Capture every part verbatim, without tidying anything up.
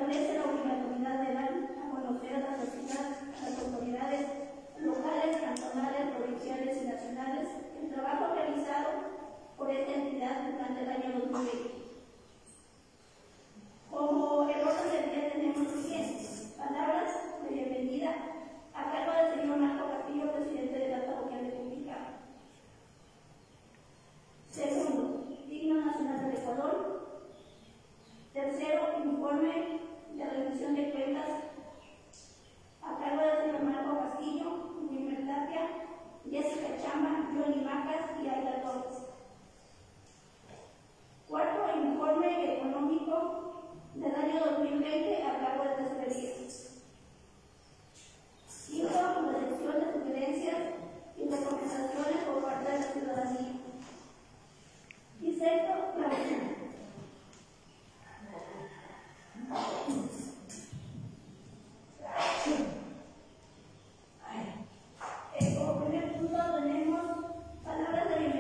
establece la obligatoriedad de dar a conocer a la sociedad, a las autoridades locales, cantonales, provinciales y nacionales el trabajo realizado por esta entidad durante el año dos mil veinte. Como el orden del día tenemos lo siguiente: palabras de bienvenida a cargo del señor Marco Castillo, presidente de la parroquia de Cumplicán. Segundo, himno nacional del Ecuador. Tercero, informe de rendición de cuentas a cargo del señor Marco Castillo, Wilmer Tapia, Jessica Chamba, Johnny Macas y Aida Torres. Cuarto, informe económico del año dos mil veinte a cargo de tesorería. Quinto, recepción de sugerencias y recomendaciones por parte de la ciudadanía. Y sexto, clausura. Eh, como primer punto tenemos palabras de bienvenida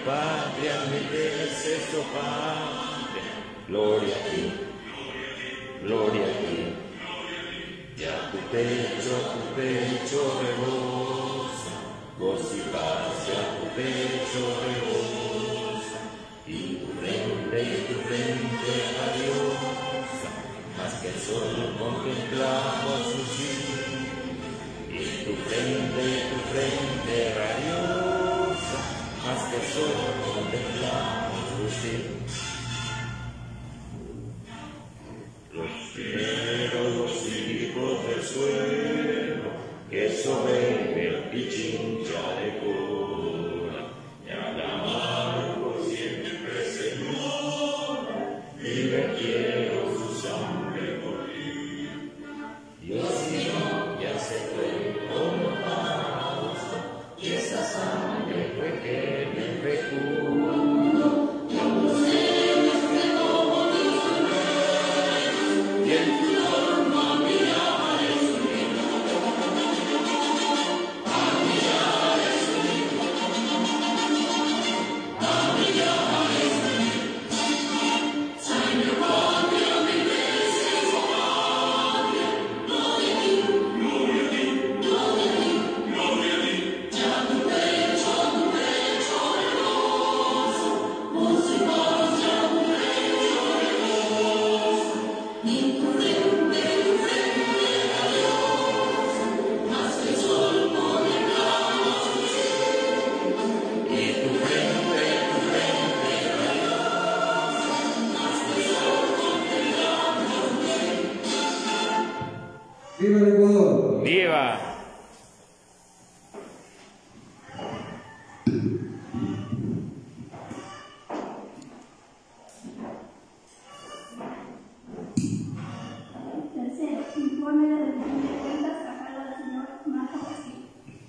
patria, mereces, oh Padre, gloria a ti, gloria a ti. Ya tu pecho, tu pecho rebosa, gozo y paz, ya tu pecho rebosa, y tu frente, y tu frente radiosa, más que el sol contemplamos lucir, y tu frente, y tu frente radiosa, más que el sol contemplamos lucir. Los primeros, los hijos del suelo, que sobre el pichincha de cura, ya la amargo siempre señora, libre quiero su sangre correr. Dios mío, ya se fue como holocausto, y esa sangre fue que me fecundó. ¡Viva el Ecuador! ¡Viva! Tercero, informe de rendición de cuentas a cargo del señor Marco Castillo.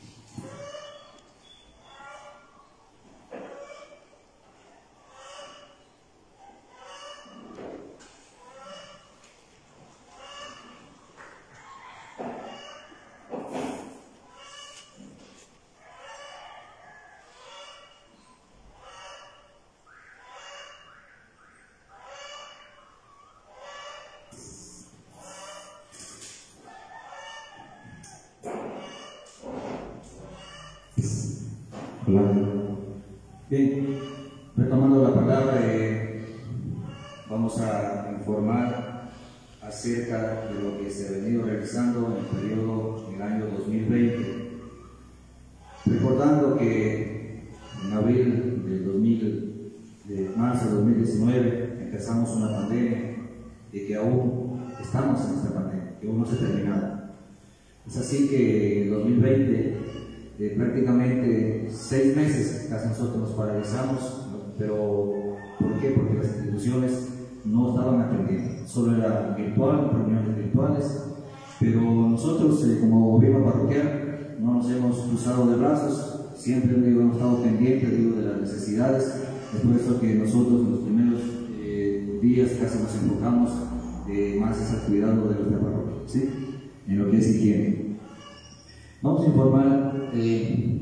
Hola. Bien, retomando la palabra, eh, vamos a informar acerca de lo que se ha venido realizando en el periodo del año dos mil veinte. Recordando que en abril del dos mil, de marzo de dos mil diecinueve empezamos una pandemia y que aún estamos en esta pandemia, que aún no se ha terminado. Es así que en dos mil veinte Eh, prácticamente seis meses casi nosotros nos paralizamos, pero ¿por qué? Porque las instituciones no estaban atendiendo, solo era virtual, reuniones virtuales, pero nosotros eh, como gobierno parroquial no nos hemos cruzado de brazos, siempre digo, hemos estado pendientes digo, de las necesidades. Es por eso que nosotros en los primeros eh, días casi nos enfocamos eh, más al cuidado de nuestra parroquia, ¿sí? En lo que es higiene. Vamos a informar eh,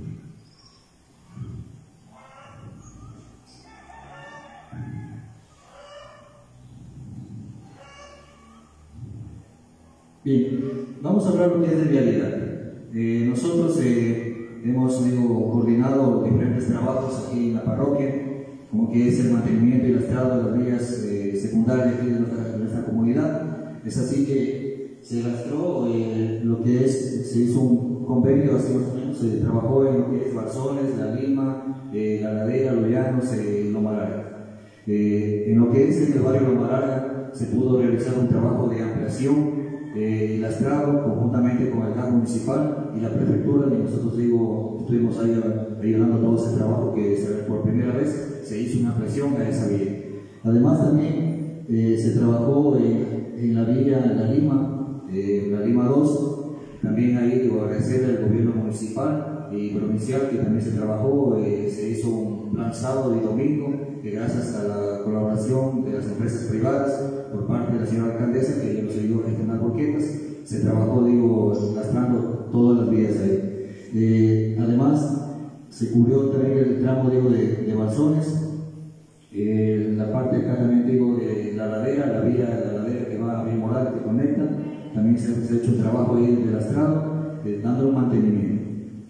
bien, vamos a hablar lo que es de vialidad. Eh, nosotros eh, hemos digo, coordinado diferentes trabajos aquí en la parroquia, como que es el mantenimiento y el estrado de las vías eh, secundarias aquí de nuestra, de nuestra comunidad. Es así que se lastró eh, lo que es, se hizo un convenio hace unos años, se trabajó en lo que es Barzones, La Lima, eh, La Ladera, Los Llanos, eh, Loma Larga. Eh, en lo que es en el barrio Loma Larga se pudo realizar un trabajo de ampliación eh, y lastrado conjuntamente con el G A C municipal y la prefectura, y nosotros digo, estuvimos ahí ayudando a todo ese trabajo que se, por primera vez se hizo una ampliación a esa vía. Además también eh, se trabajó eh, en la vía La Lima, eh, La Lima dos. También ahí debo agradecer al gobierno municipal y provincial que también se trabajó, eh, se hizo un plan sábado y domingo, que gracias a la colaboración de las empresas privadas por parte de la señora alcaldesa, que nos ayudó a gestionar boquetas, se trabajó, digo, lastrando todas las vías ahí. Eh, además, se cubrió también el tramo, digo, de, de balsones, eh, la parte acá también, digo, de la ladera, la vía de la ladera que va a Vía Moral, que conecta, también se, se ha hecho un trabajo ahí de lastrado, eh, dando un mantenimiento.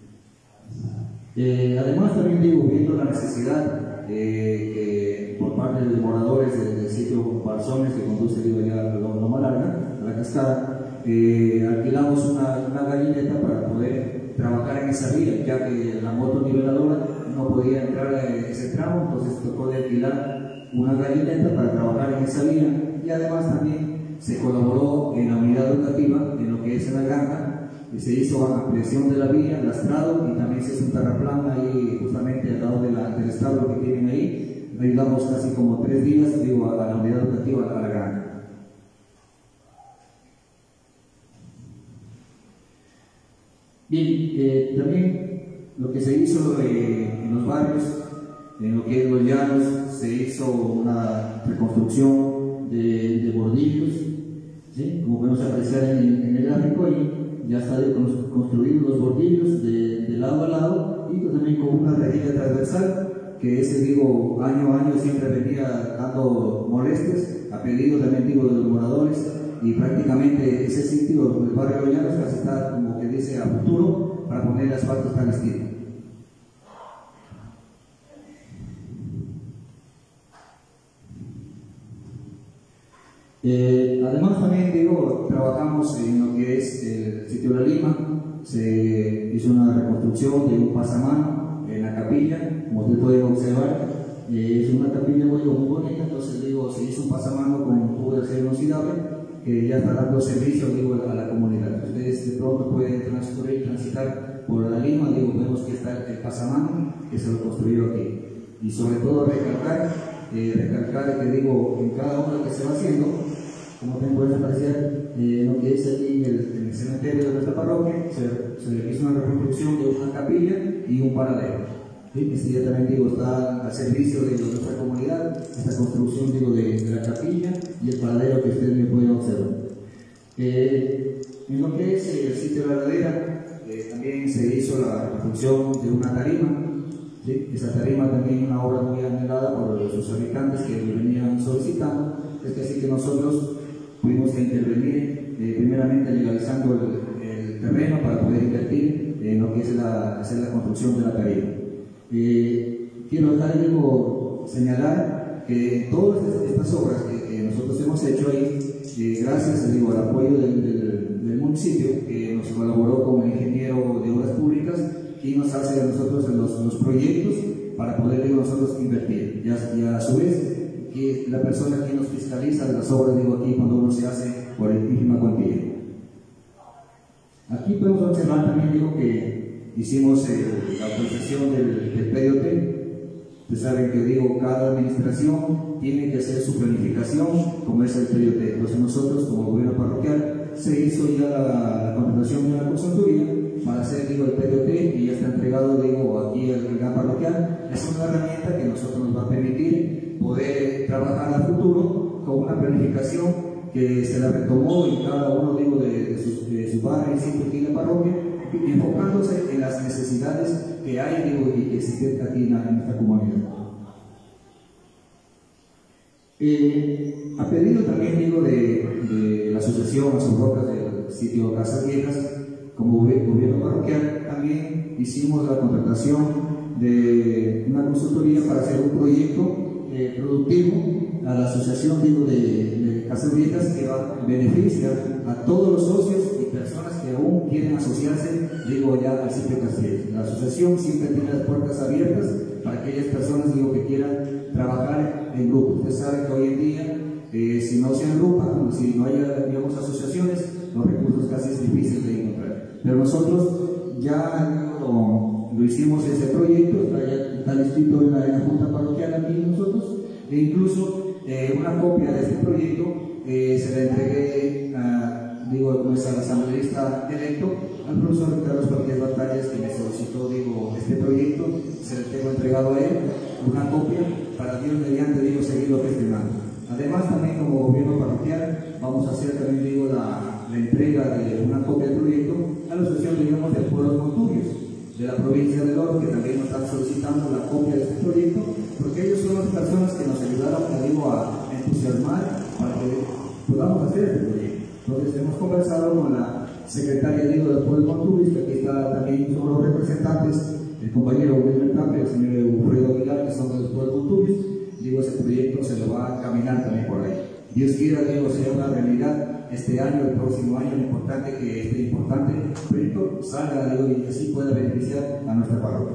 Eh, además también, digo, viendo la necesidad eh, que por parte de los moradores del, del sitio Balsones, que conduce, digo, ya a Loma Larga, a la cascada, eh, alquilamos una, una gallineta para poder trabajar en esa vía, ya que la moto niveladora no podía entrar a ese tramo, entonces tocó de alquilar una gallineta para trabajar en esa vía, y además también se colaboró en la unidad educativa, en lo que es en la granja, y se hizo ampliación de la vía, lastrado, y también se hizo un terraplán ahí justamente al lado de la, del establo que tienen ahí. Ayudamos casi como tres días, digo, a la unidad educativa, a la granja. Bien, eh, también lo que se hizo eh, en los barrios, en lo que es Los Llanos, se hizo una reconstrucción de, de bordillos, ¿sí? Como podemos apreciar en el, en el gráfico ahí. Ya están construidos los bordillos de, de lado a lado, y también con una rejilla transversal, que ese, digo, año a año siempre venía dando molestias, a pedido también, digo, de los moradores, y prácticamente ese sitio, el barrio de Llanos, casi está, como que dice, a futuro, para poner el asfalto al estilo. Eh, además también, digo, trabajamos en lo que es el sitio de la Lima. Se hizo una reconstrucción de un pasamano en la capilla, como ustedes pueden observar. Eh, es una capilla muy, muy bonita, entonces, digo, se hizo un pasamano con tubo de acero inoxidable que ya está dando servicio, digo, a la comunidad. Ustedes de pronto pueden transcurrir, transitar por la Lima, digo, vemos que está el pasamano que se lo construyó aquí. Y sobre todo recalcar, eh, recalcar que, digo, en cada obra que se va haciendo, como también pueden apreciar, eh, lo que es aquí en el, en el cementerio de nuestra parroquia, se, se le hizo una reconstrucción de una capilla y un paradero. ¿Sí? Este ya también, digo, está al servicio de nuestra comunidad, esta construcción, digo, de, de la capilla y el paradero que ustedes me pueden observar. Eh, en lo que es el sitio de la ladera, eh, también se hizo la reconstrucción de una tarima. ¿Sí? Esa tarima también es una obra muy anhelada por sus habitantes que venían solicitando. Es que así que nosotros tuvimos que intervenir, eh, primeramente legalizando el, el terreno para poder invertir en lo que es la, hacer la construcción de la tarima. Eh, quiero dejar algo, señalar que todas estas obras que, que nosotros hemos hecho ahí, eh, gracias, digo, al apoyo del, del, del municipio, que nos colaboró con el ingeniero de obras públicas, y nos hace a nosotros los, los proyectos para poder, digo, nosotros invertir. Y a, y a su vez, que la persona que nos fiscaliza las obras, digo, aquí cuando uno se hace por ínfima cuantía. Aquí podemos observar también, digo, que hicimos eh, la autorización del, del P D O T. Ustedes saben que, digo, cada administración tiene que hacer su planificación, como es el P D O T. Entonces nosotros, como gobierno parroquial, se hizo ya la, la contratación de la consultoría para hacer, digo, el P D O T, y ya está entregado, digo, aquí al gran parroquial. Es una herramienta que a nosotros nos va a permitir poder trabajar a futuro con una planificación que se la retomó en cada uno, digo, de, de sus, de sus barrios y aquí en la parroquia, enfocándose en las necesidades que hay, digo, y que existen aquí en, en nuestra comunidad. Eh, a pedido también, digo, de, de la asociación Asobrocas del sitio Casas Viejas, como gobierno parroquial, también hicimos la contratación de una consultoría para hacer un proyecto eh, productivo a la asociación, digo, de, de Casas Viejas, que va a beneficiar a todos los socios y personas que aún quieren asociarse, digo, ya al sitio Casas Viejas. La asociación siempre tiene las puertas abiertas para aquellas personas, digo, que quieran trabajar en grupo. Ustedes saben que hoy en día, eh, si no se agrupan, si no hay, digamos, asociaciones, los recursos casi es difícil de encontrar. Pero nosotros ya lo, lo hicimos ese proyecto, está, ya, está escrito en la, en la Junta Parroquial aquí nosotros, e incluso eh, una copia de este proyecto eh, se la entregué a, digo, pues, al asambleísta electo, al profesor Carlos Parques Batallas, que me solicitó, digo, este proyecto, se le tengo entregado a él, una copia, para Dios mediante, digo, seguirlo gestionando. Además, también como gobierno parroquial, vamos a hacer también, digo, la, la entrega de una copia del proyecto a la asociación, digamos, de pueblos montubios, de la provincia de Loro, que también nos están solicitando la copia de este proyecto, porque ellos son las personas que nos ayudaron, como digo, a entusiasmar para que podamos hacer este proyecto. Entonces hemos conversado con la secretaria digo, del Pueblo Contubis, que aquí está también son los representantes, el compañero Wilmer Tapia y el señor Eufredo Aguilar, que son del Pueblo Contubis. Digo, ese proyecto se lo va a caminar también por ahí. Dios quiera, digo, sea una realidad este año, el próximo año, lo importante que este importante proyecto salga, digo, y así pueda beneficiar a nuestra parroquia.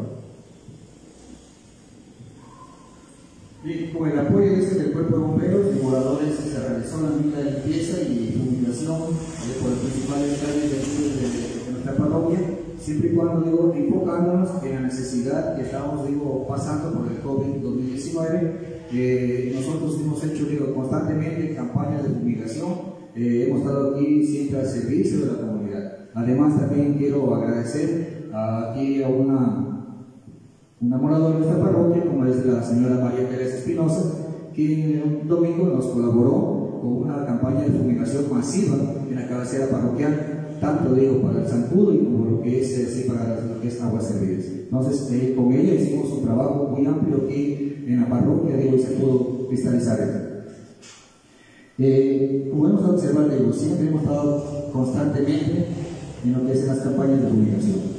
Y con el apoyo este del Cuerpo de Bomberos y moradores se realizó la misma limpieza y fumigación eh, por los principales calles de, de, de nuestra parroquia, siempre y cuando digo, enfocándonos en la necesidad que estamos digo, pasando por el COVID dos mil diecinueve. Eh, nosotros hemos hecho digo, constantemente campañas de fumigación, eh, hemos estado aquí siempre al servicio de la comunidad. Además también quiero agradecer a, aquí a una una moradora de nuestra parroquia, como es la señora María Pérez Espinosa, que un domingo nos colaboró con una campaña de fumigación masiva en la cabecera parroquial, tanto digo para el zancudo y como lo que es así para lo que es aguas servidas. Entonces eh, con ella hicimos un trabajo muy amplio aquí en la parroquia, digo, y se pudo cristalizar esto. Eh, como hemos observado, digo, siempre hemos estado constantemente en lo que es las campañas de fumigación.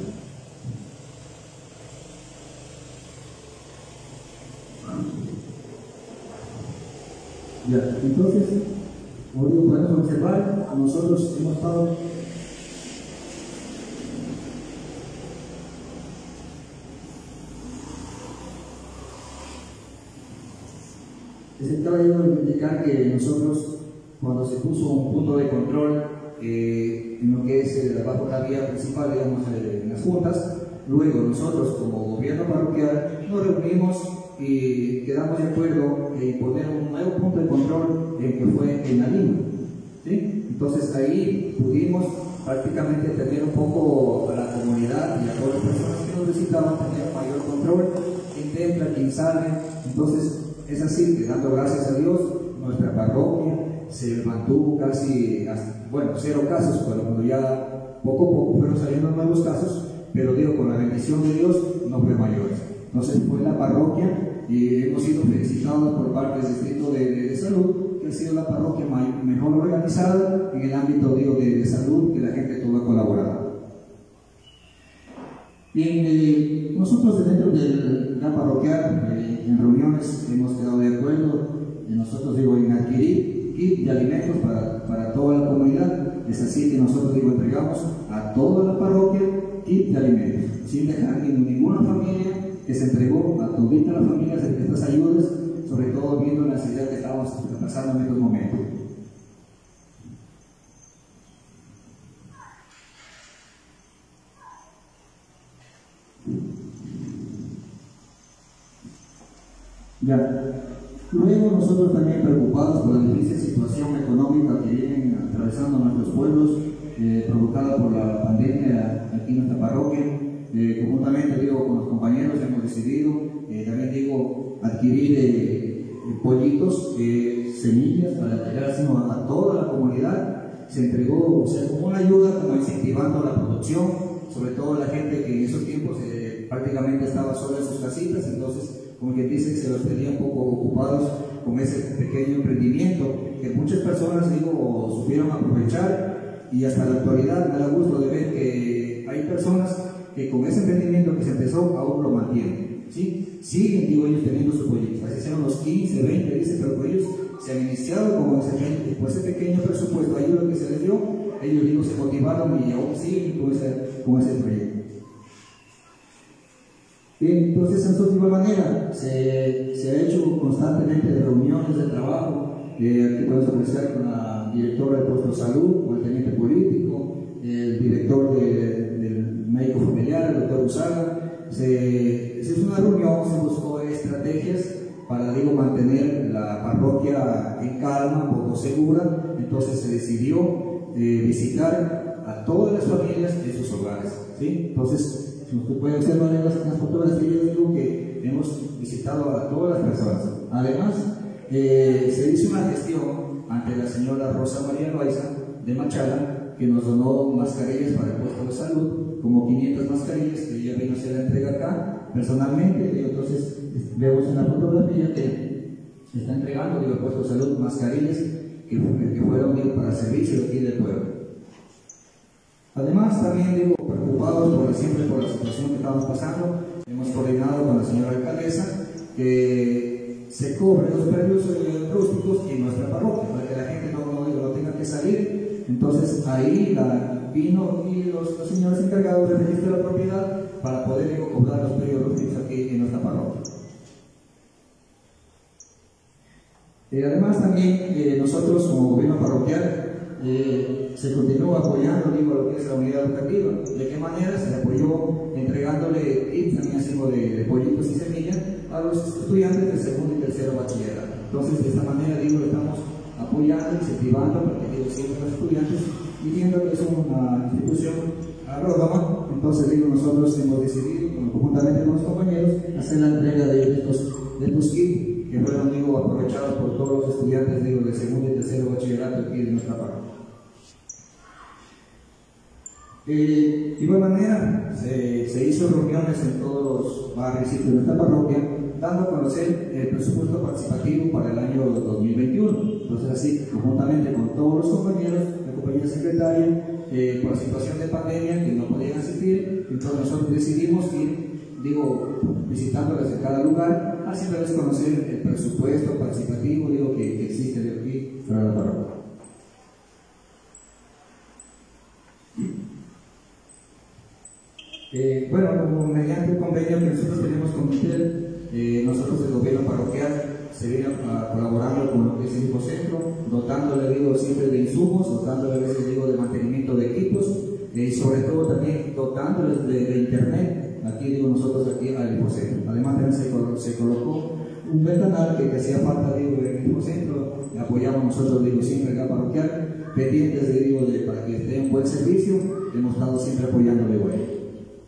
Ya, entonces, como digo, podemos observar, nosotros hemos estado les estaba yo a indicar que nosotros, cuando se puso un punto de control eh, en lo que es eh, bajo la vía principal, digamos, eh, en las juntas, luego nosotros como gobierno parroquial nos reunimos y quedamos de acuerdo en poner un nuevo punto de control en que fue en la Lima, ¿sí? Entonces ahí pudimos prácticamente tener un poco a la comunidad y a todas las personas que nos visitaban tener mayor control, quién entra, quién sale. Entonces es así que dando gracias a Dios nuestra parroquia se mantuvo casi, hasta, bueno, cero casos, pero cuando ya poco a poco fueron saliendo nuevos casos, pero digo, con la bendición de Dios no fue mayores. Entonces fue la parroquia y hemos sido felicitados por parte del Distrito de, de, de Salud, que ha sido la parroquia mejor organizada en el ámbito digo, de, de salud, que la gente toda ha colaborado. Bien, eh, nosotros dentro del plan parroquial, eh, en reuniones hemos quedado de acuerdo, eh, nosotros digo, en adquirir kit de alimentos para, para toda la comunidad. Es así que nosotros digo, entregamos a toda la parroquia kit de alimentos, sin dejar ni ninguna familia, que se entregó a todita la familia de estas ayudas, sobre todo viendo la necesidad que estamos pasando en estos momentos. Ya. Luego nosotros también preocupados por la difícil situación económica que vienen atravesando nuestros pueblos, eh, provocada por la pandemia aquí en nuestra parroquia, eh, conjuntamente digo, con los compañeros hemos decidido eh, también digo, adquirir eh, pollitos, eh, semillas para entregárselo a, a toda la comunidad. Se entregó, o sea, como una ayuda, como incentivando la producción, sobre todo la gente que en esos tiempos eh, prácticamente estaba sola en sus casitas, entonces como que dicen que se los tenía un poco ocupados con ese pequeño emprendimiento que muchas personas digo supieron aprovechar, y hasta la actualidad me da gusto de ver que hay personas que con ese emprendimiento que se empezó aún lo mantienen, ¿sí? Siguen digo ellos teniendo sus pollitos, así sean los quince, veinte, dice, pero ellos se han iniciado con ese, con ese pequeño presupuesto, ayuda que se les dio, ellos digo se motivaron y aún siguen con ese, con ese proyecto. Bien, entonces en su última manera se, se ha hecho constantemente de reuniones de trabajo, eh, aquí podemos ofrecer con la directora del puesto de salud, con el teniente político, el director de, del médico familiar, el doctor Usaga. Se, se hizo una reunión, se buscó estrategias para digo, mantener la parroquia en calma, poco segura. Entonces se decidió eh, visitar a todas las familias en sus hogares, ¿sí? Entonces, si usted puede observar en las, en las fotografías, digo que hemos visitado a todas las personas. Además, eh, se hizo una gestión ante la señora Rosa María Loaiza de Machala, que nos donó mascarillas para el puesto de salud, como quinientas mascarillas que ya vino a hacer la entrega acá personalmente. Digo, entonces vemos en la fotografía que está entregando, digo, el puesto de salud mascarillas que, que fueron, digo, para servicio aquí del pueblo. Además, también, digo, preocupados por, siempre por la situación que estamos pasando, hemos coordinado con la señora alcaldesa que se cobren los predios eh, rústicos en nuestra parroquia, para que la gente no, no, no tenga que salir. Entonces ahí la, vino y los, los señores encargados del registro de la propiedad para poder, digo, cobrar los predios rústicos aquí en nuestra parroquia. Eh, además también eh, nosotros como gobierno parroquial eh, se continúa apoyando, digo, lo que es la unidad educativa. ¿De qué manera? Se le apoyó entregándole kits también así de, de pollitos y semillas a los estudiantes del segundo y tercero bachillerato. Entonces de esta manera, digo, estamos apoyando, incentivando para que, digo, siempre los estudiantes, y viendo que es una institución agrónoma, entonces, digo, nosotros hemos decidido, conjuntamente con los compañeros, hacer la entrega de estos, de estos kits que fueron, digo, aprovechados por todos los estudiantes, digo, del segundo y tercero bachillerato aquí de nuestra parroquia. Eh, de igual manera, se, se hizo reuniones en todos los barrios y de nuestra parroquia, dando a conocer el presupuesto participativo para el año dos mil veintiuno. Entonces, así, conjuntamente con todos los compañeros, la compañía secretaria, eh, por la situación de pandemia, que no podían asistir, entonces nosotros decidimos ir, digo, visitándoles en cada lugar, haciéndoles conocer el presupuesto participativo, digo, que, que existe de aquí para la parroquia. Eh, bueno, mediante el convenio que nosotros tenemos con Mitel, eh, nosotros el gobierno parroquial se viene a, colaborando con lo que es el Infocentro, dotándole, digo, siempre de insumos, dotándole a veces, digo, de mantenimiento de equipos, eh, y sobre todo también dotándoles de, de internet, aquí, digo, nosotros aquí al Infocentro. Además también se, colo se colocó un ventanal que, que hacía falta, digo, en el Infocentro, apoyamos nosotros, digo, siempre acá parroquial, pendientes de, digo, de, para que esté un buen servicio, hemos estado siempre apoyándole, bueno.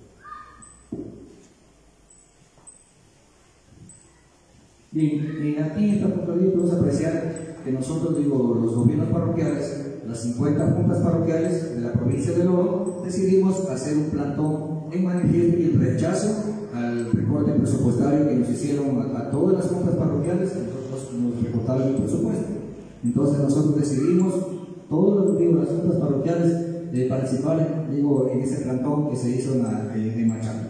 Bien, y aquí en esta oportunidad podemos apreciar que nosotros, digo, los gobiernos parroquiales, las cincuenta juntas parroquiales de la provincia de Oro, decidimos hacer un plantón en manifiesto y en rechazo al recorte presupuestario que nos hicieron a, a todas las juntas parroquiales. Nosotros nos recortaron el presupuesto. Entonces nosotros decidimos, todos los, digo, las juntas parroquiales, de participar, digo, en ese plantón que se hizo en, la, en, en Machaca.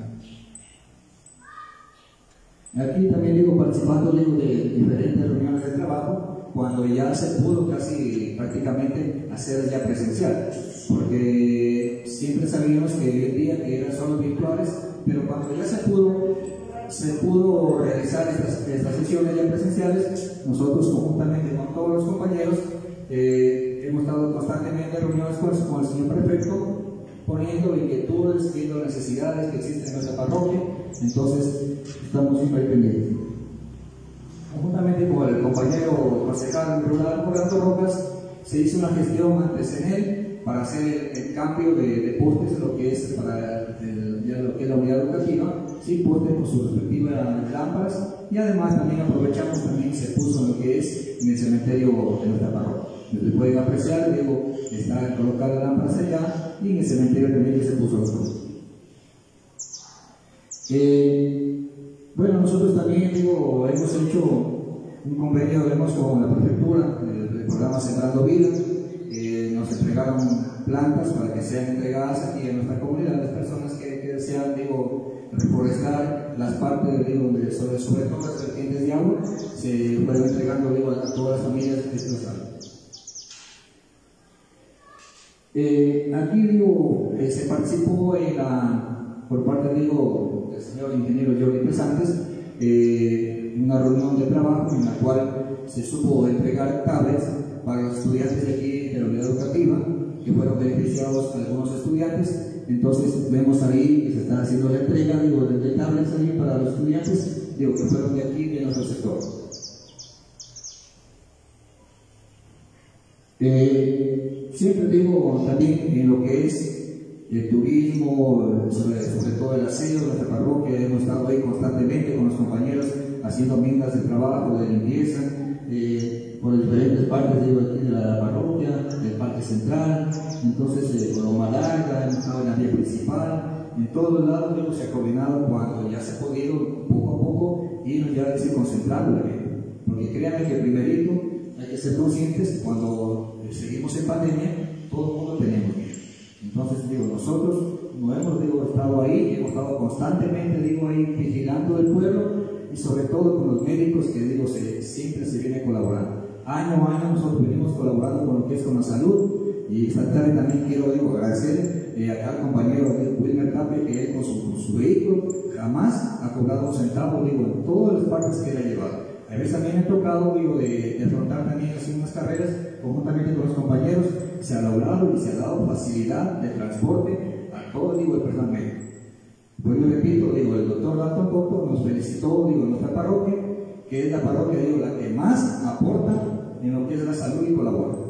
Aquí también, digo, participando, digo, de diferentes reuniones de trabajo, cuando ya se pudo casi prácticamente hacer ya presencial, porque siempre sabíamos que hoy en día que eran solo virtuales, pero cuando ya se pudo, se pudo realizar estas, estas sesiones ya presenciales, nosotros conjuntamente con todos los compañeros eh, hemos estado constantemente en reuniones con, con el señor prefecto, poniendo inquietudes, viendo necesidades que existen en nuestra parroquia. Entonces estamos siempre pendientes. Conjuntamente con el compañero concejal rural Rolando Rojas, se hizo una gestión antes en él para hacer el, el cambio de, de postes, lo que es para el, ya lo que es la unidad educativa, sí, postes con sus respectivas lámparas, y además también aprovechamos, también se puso lo que es en el cementerio de nuestra parroquia. Ustedes pueden apreciar, digo, está colocada lámparas allá, y en el cementerio también se puso los postes. Eh, bueno, nosotros también, digo, hemos hecho un convenio, vemos, con la prefectura, el, el programa Sembrando Vida. Eh, nos entregaron plantas para que sean entregadas aquí en nuestra comunidad, las personas que, que desean, digo, reforestar las partes, digo, de, sobre, sobre todo las vertientes de agua, se fueron entregando, digo, a todas las familias desplazadas. Eh, aquí, digo, eh, se participó en la, por parte, digo, del señor ingeniero Jordi Pesantes, eh, una reunión de trabajo en la cual se supo entregar tablets para los estudiantes de aquí de la unidad educativa, que fueron beneficiados algunos estudiantes. Entonces vemos ahí que se está haciendo la entrega, digo, de tablets ahí para los estudiantes, digo, que fueron de aquí, de nuestro sector. Eh, siempre digo también en lo que es el turismo, sobre, sobre todo el aseo de nuestra parroquia, hemos estado ahí constantemente con los compañeros haciendo mingas de trabajo, de limpieza, eh, por diferentes partes, digo, aquí de la parroquia, del parque central, entonces eh, por Loma Larga, hemos estado en la vía principal, en todos los lados, digo, se ha coordinado cuando ya se ha podido poco a poco irnos ya a concentrando la vida. Porque créanme que primerito hay que ser conscientes, cuando seguimos en pandemia, todo el mundo tenemos miedo. Entonces, digo, nosotros no hemos, digo, estado ahí, hemos estado constantemente, digo, ahí vigilando el pueblo y sobre todo con los médicos que, digo, se, siempre se viene colaborando. Año a año nosotros venimos colaborando con lo que es con la salud. Y esta tarde también quiero, digo, agradecer eh, acá al compañero Wilmer Tape, que él con su, con su vehículo jamás ha cobrado un centavo, digo, en todas las partes que él ha llevado. A veces también me ha tocado, digo, de, de afrontar también así unas carreras, conjuntamente con los compañeros, se ha logrado y se ha dado facilidad de transporte a todo, digo, el personal médico. Pues yo repito, digo, el doctor Dalton Cocto nos felicitó, digo, en nuestra parroquia, que es la parroquia, digo, la que más aporta en lo que es la salud y colabora.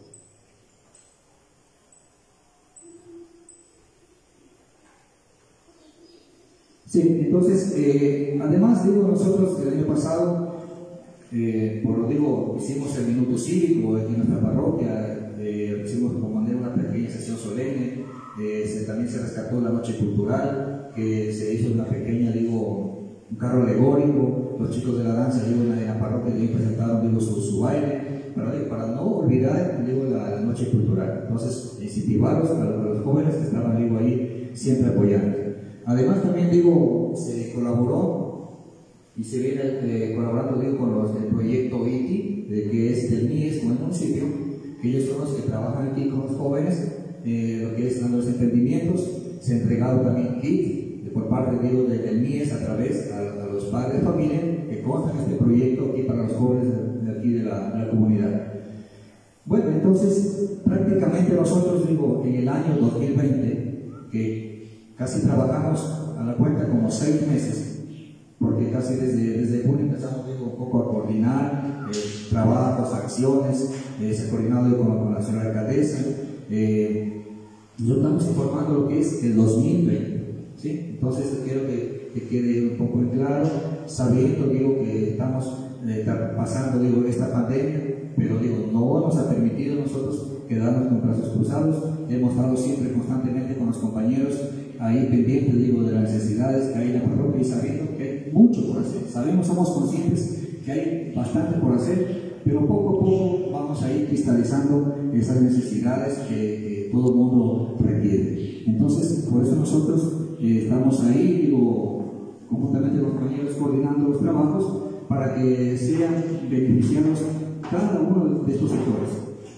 Sí, entonces, eh, además, digo, nosotros el año pasado, eh, por lo digo, hicimos el minuto cívico en nuestra parroquia, eh, hicimos como manera una pequeña sesión solemne, eh, se, también se rescató la noche cultural, que se hizo una pequeña, digo, un carro alegórico, los chicos de la danza, digo, en la, en la parroquia, digo, presentaron, digo, su, su baile, para, digo, para no olvidar, digo, la, la noche cultural. Entonces, incentivarlos a, a los jóvenes que estaban, digo, ahí, siempre apoyando. Además también, digo, se colaboró y se viene eh, colaborando, digo, con los del proyecto I T I, de que es del M I E S con el municipio, que ellos son los que trabajan aquí con los jóvenes, eh, lo que es dando los emprendimientos. Se ha entregado también kit de, por parte, digo, del M I E S a través a, a los padres de familia que constan este proyecto aquí para los jóvenes de, de aquí de la, de la comunidad. Bueno, entonces prácticamente nosotros, digo, en el año dos mil veinte, que casi trabajamos a la cuenta como seis meses, porque casi desde, desde junio empezamos, digo, un poco a coordinar eh, trabajos, acciones, eh, se ha coordinado con, con la señora alcaldesa. Eh, nosotros estamos informando lo que es el dos mil veinte, ¿sí? Entonces quiero que, que quede un poco en claro, sabiendo, digo, que estamos eh, pasando, digo, esta pandemia, pero digo, no nos ha permitido nosotros quedarnos con brazos cruzados. Hemos estado siempre constantemente con los compañeros ahí pendientes, digo, de las necesidades que hay en la parroquia y sabiendo que hay mucho por hacer. Sabemos, somos conscientes que hay bastante por hacer, pero poco a poco vamos a ir cristalizando esas necesidades que, que todo el mundo requiere. Entonces, por eso nosotros eh, estamos ahí, digo, conjuntamente con los compañeros coordinando los trabajos para que sean beneficiados cada uno de estos sectores.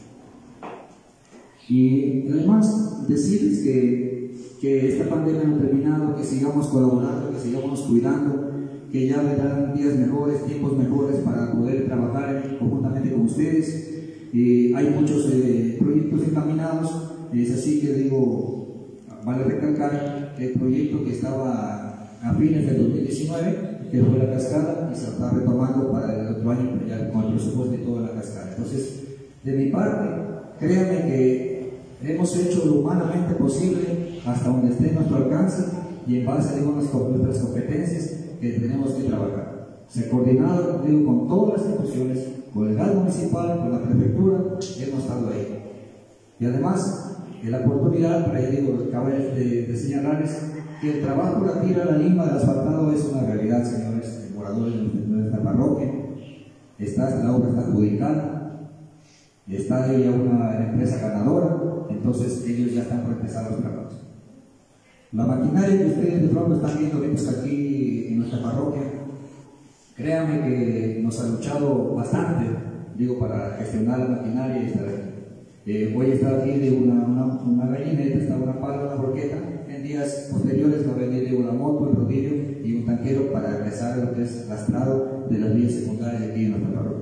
Y además, decirles que que esta pandemia no ha terminado, que sigamos colaborando, que sigamos cuidando, que ya vendrán días mejores, tiempos mejores para poder trabajar conjuntamente con ustedes. Eh, hay muchos eh, proyectos encaminados, es así que digo, vale recalcar el proyecto que estaba a fines del dos mil diecinueve, que fue la cascada, y se está retomando para el otro año ya con el presupuesto de toda la cascada. Entonces, de mi parte, créanme que hemos hecho lo humanamente posible hasta donde esté nuestro alcance y en base, digo, a nuestras competencias que tenemos que trabajar. Se ha coordinado, digo, con todas las instituciones, con el gas municipal, con la prefectura, hemos estado ahí. Y además, en la oportunidad, para ello, digo, acabo de, de señalarles que el trabajo, la tira, la lima del asfaltado es una realidad, señores moradores de nuestra parroquia. Está, la obra está adjudicada, está ya una empresa ganadora, entonces ellos ya están por empezar los trabajos. La maquinaria que ustedes de pronto están viendo ahorita aquí en nuestra parroquia, créanme que nos ha luchado bastante, digo, para gestionar la maquinaria y estar aquí. Eh, hoy está aquí de una, una, una gallineta, está una pala, una broqueta. En días posteriores va a venir de una moto, el rodillo y un tanquero para empezar lo que es lastrado de las vías secundarias aquí en nuestra parroquia.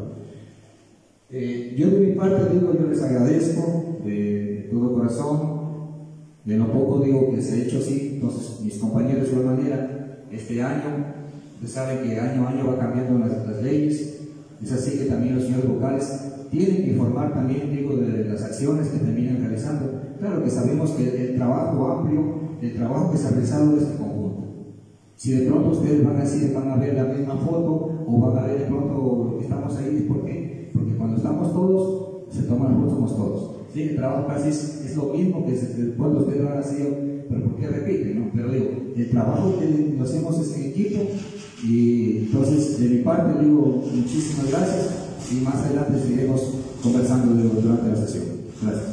Eh, yo de mi parte, digo, yo les agradezco de, de todo corazón. De lo poco, digo, que se ha hecho así. Entonces mis compañeros de igual manera, este año, ustedes saben que año a año va cambiando las, las leyes, es así que también los señores vocales tienen que informar también, digo, de las acciones que terminan realizando. Claro que sabemos que el trabajo amplio, el trabajo que se ha realizado es el conjunto. Si de pronto ustedes van a decir, van a ver la misma foto o van a ver de pronto que estamos ahí, ¿por qué? Porque cuando estamos todos, se toman la foto, somos todos. Sí, el trabajo casi es, es lo mismo que cuando ustedes van a hacer pero ¿por qué repiten? ¿No? Pero digo, el trabajo que lo hacemos es en equipo, y entonces de mi parte digo muchísimas gracias, y más adelante seguiremos conversando durante la sesión. Gracias.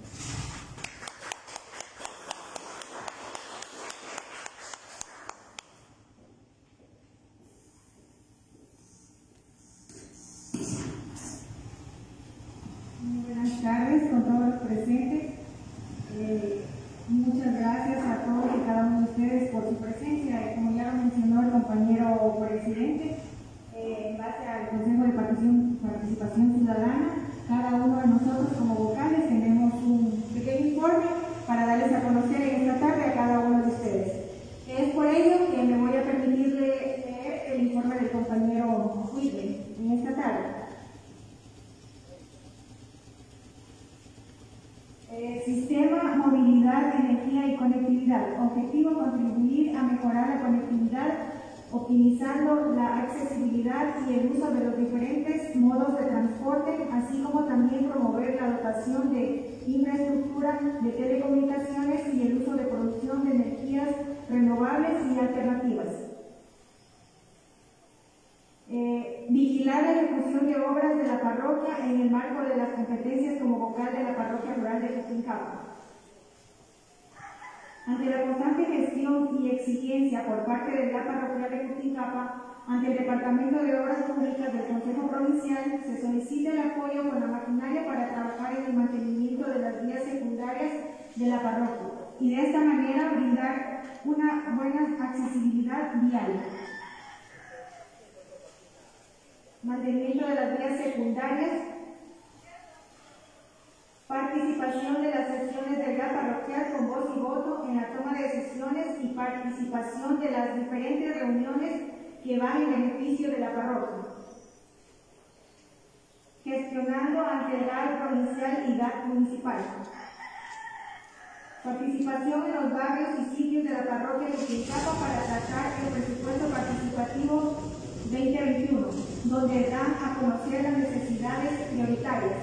Buenas tardes con todos los presentes. Eh, muchas gracias a todos y cada uno de ustedes por su presencia. Como ya lo mencionó el compañero presidente, eh, en base al Consejo de Participación, Participación Ciudadana, cada uno de nosotros como vocales tenemos un pequeño informe para darles a conocer en esta tarde a cada uno de ustedes. Es por ello que me voy a permitirle leer el informe del compañero Whitley en esta tarde. Eh, sistema, movilidad, energía y conectividad. Objetivo: contribuir a mejorar la conectividad, optimizando la accesibilidad y el uso de los diferentes modos de transporte, así como también promover la dotación de infraestructura de telecomunicaciones y el uso de producción de energías renovables y alternativas. Eh, vigilar la ejecución de obras de la parroquia en el marco de las competencias como vocal de la parroquia rural de Jutincapa. Ante la constante gestión y exigencia por parte de la parroquia de Jutincapa, ante el Departamento de Obras Públicas del Consejo Provincial, se solicita el apoyo con la maquinaria para trabajar en el mantenimiento de las vías secundarias de la parroquia y de esta manera brindar una buena accesibilidad vial. Mantenimiento de las vías secundarias, participación de las sesiones del G A parroquial con voz y voto en la toma de decisiones y participación de las diferentes reuniones que van en beneficio de la parroquia. Gestionando ante el G A provincial y G A municipal. Participación en los barrios y sitios de la parroquia de Jutincapa para tratar el presupuesto participativo veinte veintiuno, donde dan a conocer las necesidades prioritarias.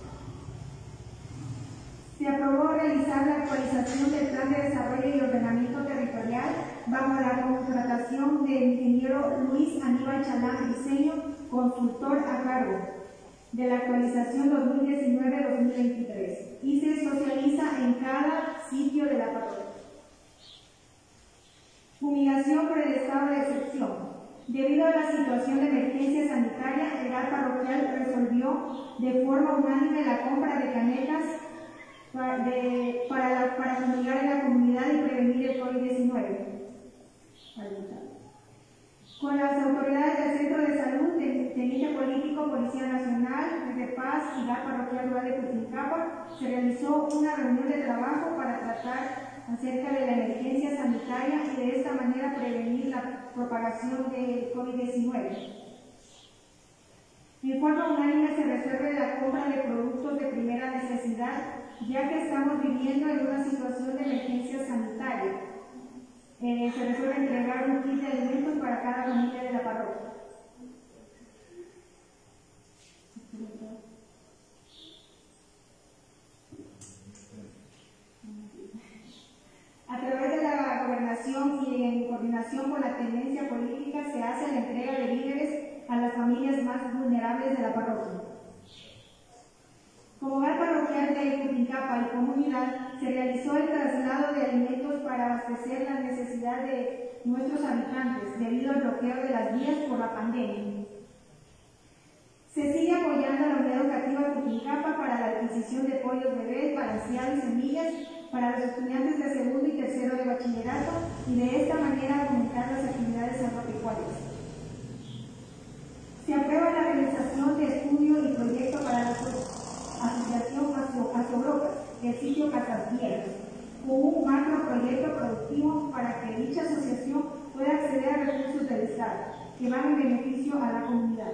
Se aprobó realizar la actualización del Plan de Desarrollo y Ordenamiento Territorial bajo la contratación del ingeniero Luis Aníbal Chalán Briceño, consultor a cargo de la actualización dos mil diecinueve a dos mil veintitrés, y se socializa en cada sitio de la parroquia. Fumigación por el estado de excepción. Debido a la situación de emergencia sanitaria, el G A parroquial resolvió de forma unánime la compra de canetas para, de, para, la, para fumigar en la comunidad y prevenir el COVID diecinueve. Con las autoridades del Centro de Salud, Teniente Político, Policía Nacional, de Paz y G A parroquial rural de Jutincapa, se realizó una reunión de trabajo para tratar acerca de la emergencia sanitaria y de esta manera prevenir la propagación del COVID diecinueve. En forma unánime se resuelve la compra de productos de primera necesidad, ya que estamos viviendo en una situación de emergencia sanitaria. Eh, se resuelve entregar un kit de alimentos para cada familia de la parroquia. A través de la gobernación y en coordinación con la tendencia política se hace la entrega de víveres a las familias más vulnerables de la parroquia. Como hogar parroquial de Jutincapa y comunidad, se realizó el traslado de alimentos para abastecer la necesidad de nuestros habitantes debido al bloqueo de las vías por la pandemia. Se sigue apoyando a la unidad educativa de Jutincapa para la adquisición de pollos bebés, balanceados y semillas para los estudiantes de segundo y tercero de bachillerato y de esta manera aumentar las actividades agropecuarias. Se aprueba la realización de estudio y proyecto para la asociación Asobrocas, el sitio Casas Viejas, con un macroproyecto productivo para que dicha asociación pueda acceder a recursos del Estado que van en beneficio a la comunidad.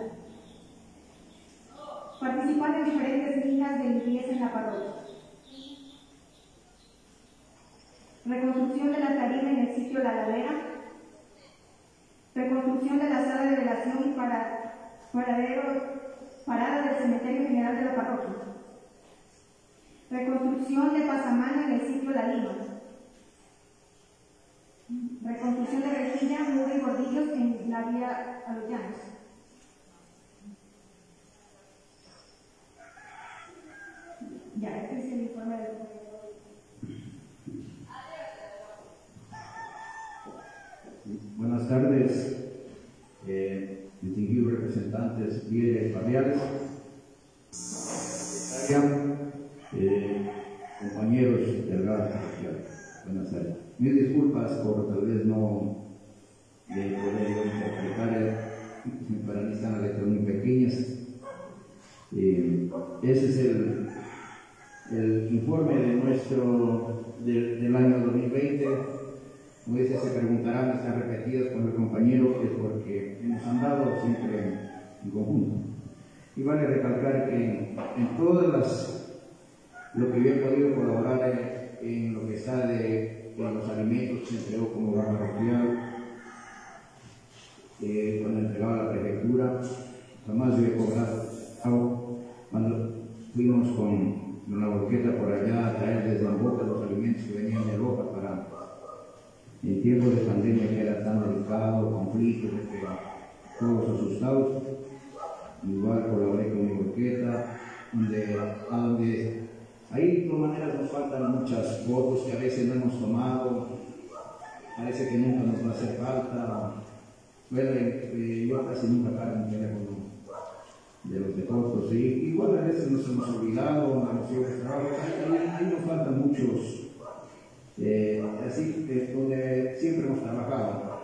Participar en diferentes líneas de limpieza en la parroquia. Reconstrucción de la tarima en el sitio La Ladera. Reconstrucción de la sala de velación y para, paradero, parada del cementerio general de la parroquia. Reconstrucción de pasamano en el sitio La Lima. Villa, Muro y Gordillos en la vía a los Llanos. Ya, este es el informe del gobernador. Buenas tardes, eh, distinguidos representantes líderes barriales, eh, compañeros del gas social. Buenas tardes. Mis disculpas por tal vez no de poder interpretar, para mí están las letras muy pequeñas. Eh, ese es el, el informe de nuestro, de, del año dos mil veinte. Como dice, se preguntarán, están repetidas con el compañero, es porque hemos andado siempre en conjunto. Y vale recalcar que en todas las, lo que yo he podido colaborar en, en lo que está de en los alimentos que se entregó como hogar parroquial, eh, cuando entregaba la prefectura, jamás yo he cobrado. Cuando fuimos con una boqueta por allá a traer desde Boca los alimentos que venían de Europa para en tiempos de pandemia que era tan delicado, conflictos, todos asustados, igual colaboré con mi boqueta, donde, a donde ahí de todas maneras nos faltan muchas fotos que a veces no hemos tomado, parece que nunca nos va a hacer falta. Bueno, eh, yo casi nunca cargo mi teléfono de los depósitos, y igual a veces nos hemos olvidado, la noción de trabajo, ahí, ahí nos faltan muchos. Eh, así eh, donde siempre hemos trabajado.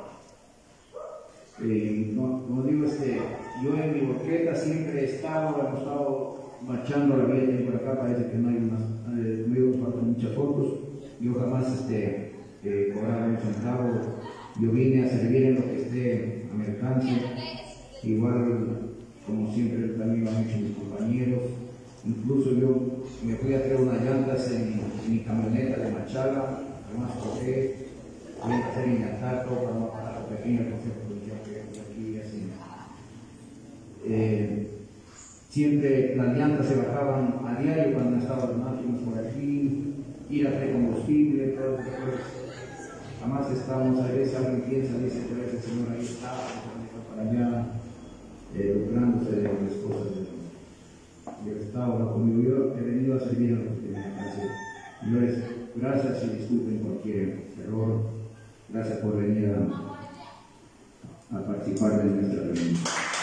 Eh, no, como digo, este, yo en mi boqueta siempre he estado, hemos estado marchando la vida y por acá parece que no hay unas, eh, me nos faltan muchas fotos. Yo jamás este, eh, cobraba un centavo, yo vine a servir en lo que esté a mi alcance, igual como siempre también lo han hecho mis compañeros. Incluso yo me fui a traer unas llantas en, en mi camioneta de Machala, además porque voy a hacer inactato para no pasar la pequeña consejo que aquí así. Eh, siempre las llantas se bajaban a diario cuando estaban los máquinas por aquí, ir a traer combustible, todo eso. Jamás estábamos a veces, alguien piensa, dice, pero ese señor ahí está, para allá, eh, lucrándose de las cosas de del Estado, no conmigo. Yo he venido a servir a los que me hacen. Señores, gracias y disculpen cualquier error. Gracias por venir a, a participar de nuestra reunión.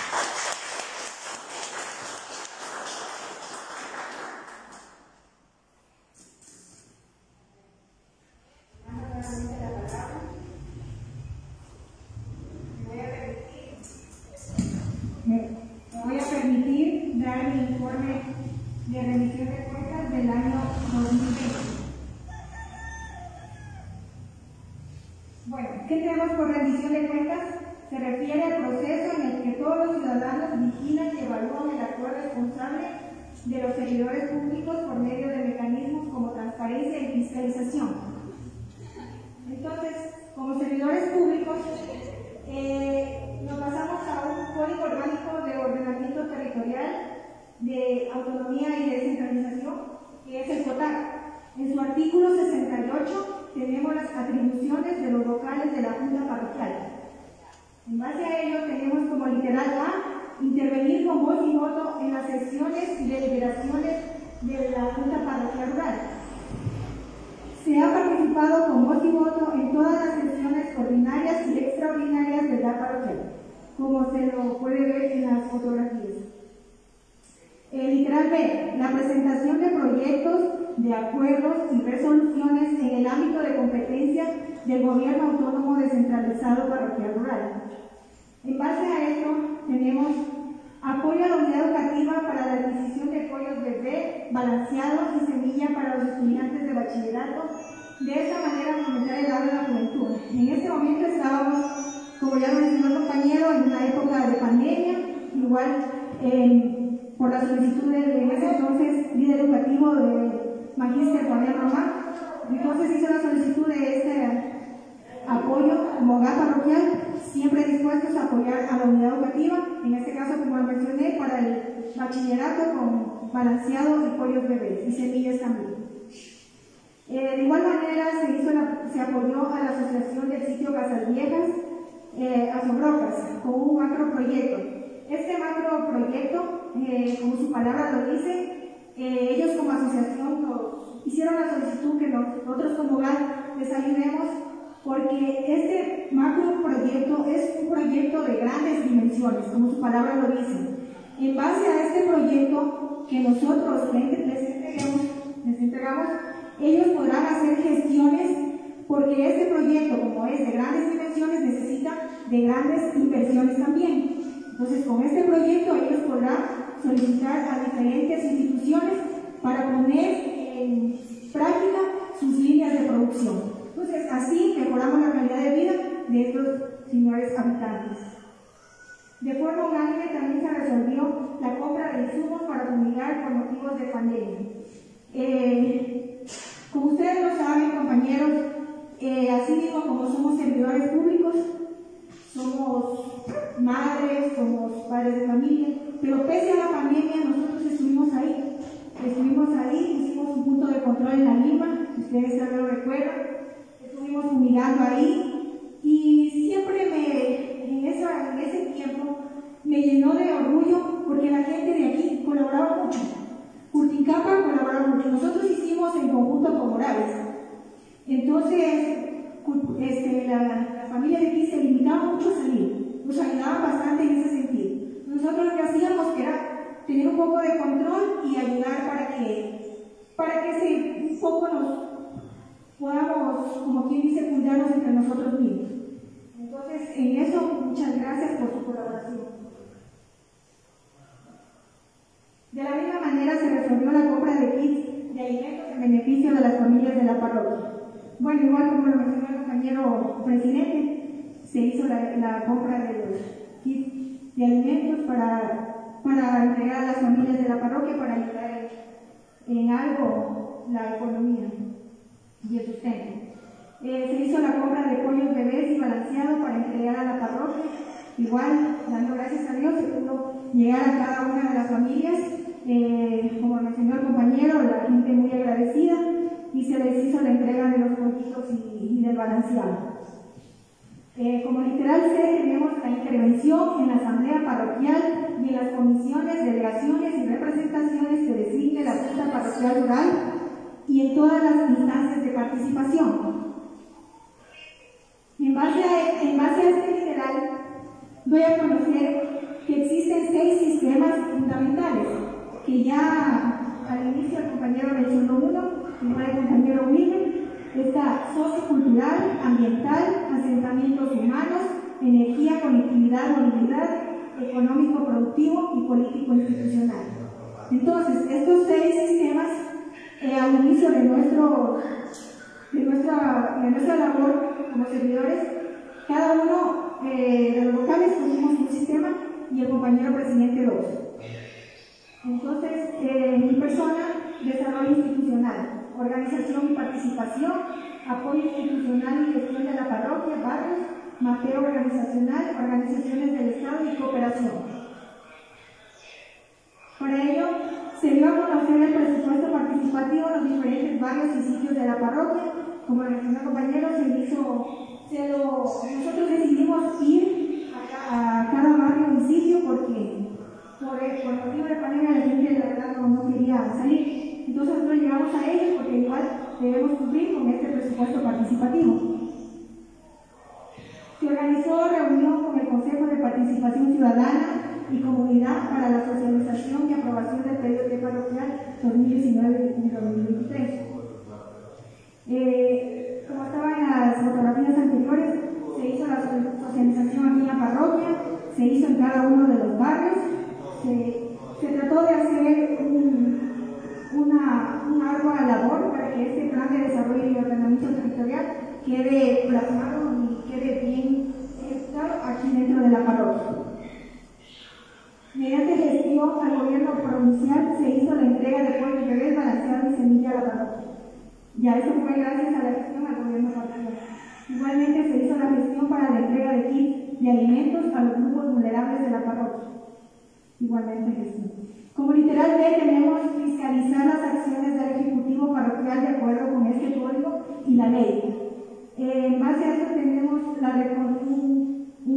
de los servidores públicos por medio de mecanismos como transparencia y fiscalización. Entonces, como servidores públicos, eh, nos pasamos a un código orgánico de ordenamiento territorial, de autonomía y descentralización, que es el COTAC. En su artículo sesenta y ocho tenemos las atribuciones de los vocales de la Junta Parroquial. En base a ello tenemos como literal A, intervenir con voz y voto en las sesiones y deliberaciones de la Junta Parroquial Rural. Se ha participado con voz y voto en todas las sesiones ordinarias y extraordinarias de la parroquial, como se lo puede ver en las fotografías. El literal B, la presentación de proyectos, de acuerdos y resoluciones en el ámbito de competencia del Gobierno Autónomo Descentralizado Parroquial Rural. En base a esto, tenemos apoyo a la unidad educativa para la adquisición de pollos bebé, balanceados y semilla para los estudiantes de bachillerato. De esta manera, fomentar el habla de la juventud. En este momento estábamos, como ya lo mencionó el compañero, en una época de pandemia, igual eh, por la solicitud de en ese entonces líder educativo de Magíster Juan Román. Entonces hizo la solicitud de este apoyo como hogar parroquial, siempre dispuestos a apoyar a la unidad educativa, en este caso, como lo mencioné, para el bachillerato con balanceado y pollos bebés y semillas también. Eh, de igual manera se, hizo la, se apoyó a la asociación del sitio Casas Viejas eh, Asobrocas, con un macroproyecto. Este macroproyecto, eh, como su palabra lo dice, eh, ellos como asociación nos hicieron la solicitud que nosotros como hogar les ayudemos, porque este macroproyecto es un proyecto de grandes dimensiones, como su palabra lo dice. En base a este proyecto que nosotros les entregamos, les entregamos, ellos podrán hacer gestiones, porque este proyecto, como es de grandes dimensiones, necesita de grandes inversiones también. Entonces, con este proyecto ellos podrán solicitar a diferentes instituciones para poner en práctica sus líneas de producción. Entonces, así mejoramos la calidad de vida de estos señores habitantes. De forma unánime también se resolvió la compra de insumos para fumigar por motivos de pandemia. Eh, como ustedes lo saben, compañeros, eh, así mismo como somos servidores públicos, somos madres, somos padres de familia, pero pese a la pandemia nosotros estuvimos ahí, estuvimos ahí, hicimos un punto de control en la Lima, ustedes tal vez lo recuerdan, estuvimos fumigando ahí y siempre me, en, esa, en ese tiempo me llenó de orgullo porque la gente de aquí colaboraba mucho. Curticapa colaboraba mucho, nosotros hicimos en conjunto con Morales, entonces este, la, la familia de aquí se limitaba mucho a salir, nos ayudaban bastante en ese sentido. Nosotros lo que hacíamos era tener un poco de control y ayudar para que, para que se, un poco nos podamos, como quien dice, cuidarnos entre nosotros mismos. Entonces, en eso, muchas gracias por su colaboración. De la misma manera se resolvió la compra de kits de alimentos en beneficio de las familias de la parroquia. Bueno, igual como lo mencionó el compañero presidente, se hizo la, la compra de los kits de alimentos para, para entregar a las familias de la parroquia para ayudar en, en algo la economía y el sustento. Eh, se hizo la compra de pollos bebés y balanceados para entregar a la parroquia. Igual, dando gracias a Dios, se pudo llegar a cada una de las familias. Eh, como mencionó el compañero, la gente muy agradecida, y se les hizo la entrega de los pollitos y, y del balanceado. Eh, como literal C, tenemos la intervención en la asamblea parroquial y en las comisiones, delegaciones y representaciones que designe la Junta Parroquial Rural y en todas las instancias de participación. En base a, en base a este literal, doy a conocer que existen seis sistemas fundamentales, que ya al inicio el compañero mencionó uno, igual el compañero William. Está sociocultural, ambiental, asentamientos humanos, energía, conectividad, movilidad, económico, productivo y político institucional. Entonces, estos seis sistemas, eh, al inicio de, nuestro, de, nuestra, de nuestra labor como servidores, cada uno eh, de los locales pusimos un sistema y el compañero presidente dos. Entonces, eh, mi persona, desarrollo institucional, organización y participación, apoyo institucional y gestión de la parroquia, barrios, mapeo organizacional, organizaciones del Estado y cooperación. Para ello, se dio a conocer el presupuesto participativo en los diferentes barrios y sitios de la parroquia. Como mencionó el compañero, se hizo, se lo, nosotros decidimos ir a, a cada barrio y sitio porque por, por motivo de pandemia la gente la verdad no, no quería salir. Entonces nosotros llegamos a ellos porque igual debemos cumplir con este presupuesto participativo. Se organizó reunión con el Consejo de Participación Ciudadana y Comunidad para la socialización y aprobación del P D T parroquial dos mil diecinueve y dos mil veintitrés. Eh, como estaban en las fotografías anteriores, se hizo la socialización aquí en la parroquia, se hizo en cada uno de los barrios, se, se trató de hacer un Una, una ardua labor para que este plan de desarrollo y ordenamiento territorial quede plasmado y quede bien ejecutado aquí dentro de la parroquia. Mediante gestión al gobierno provincial se hizo la entrega de pollos bebés balanceados y semilla a la parroquia. Ya esto fue gracias a la gestión al gobierno parroquial. Igualmente se hizo la gestión para la entrega de kits de alimentos a los grupos vulnerables de la parroquia. Igualmente gestión. Como literal B, tenemos fiscalizar las acciones del Ejecutivo Parroquial de acuerdo con este código y la ley. Eh, en base a esto tenemos la, un,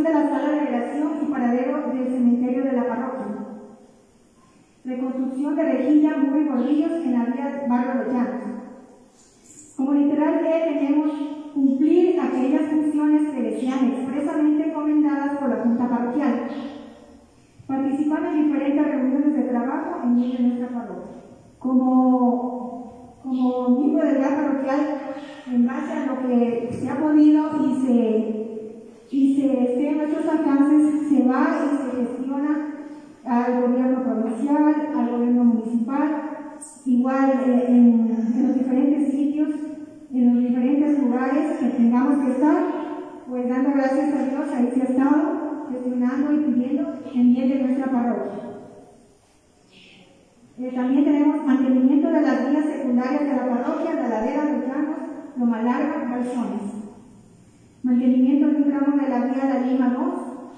ampliación de la sala de velación y paradero del cementerio de la parroquia, reconstrucción de rejilla, muro y bordillos en la vía Barrio Los Llanos. Como literal que tenemos cumplir aquellas funciones que le sean expresamente encomendadas por la Junta Parroquial, participar en diferentes reuniones de trabajo en medio de nuestra parroquia. Como, como miembro del bar parroquial, en base a lo que se ha podido y se, y se esté en nuestros alcances, se va y se gestiona al gobierno provincial, al gobierno municipal, igual eh, en, en los diferentes sitios, en los diferentes lugares que tengamos que estar, pues dando gracias a Dios, ahí se ha estado gestionando y pidiendo en bien de nuestra parroquia. Eh, también tenemos mantenimiento de las vías secundarias de la parroquia, de Ladera, Los Llanos, Loma Larga, Balsones. Mantenimiento de un tramo de la vía La Lima dos.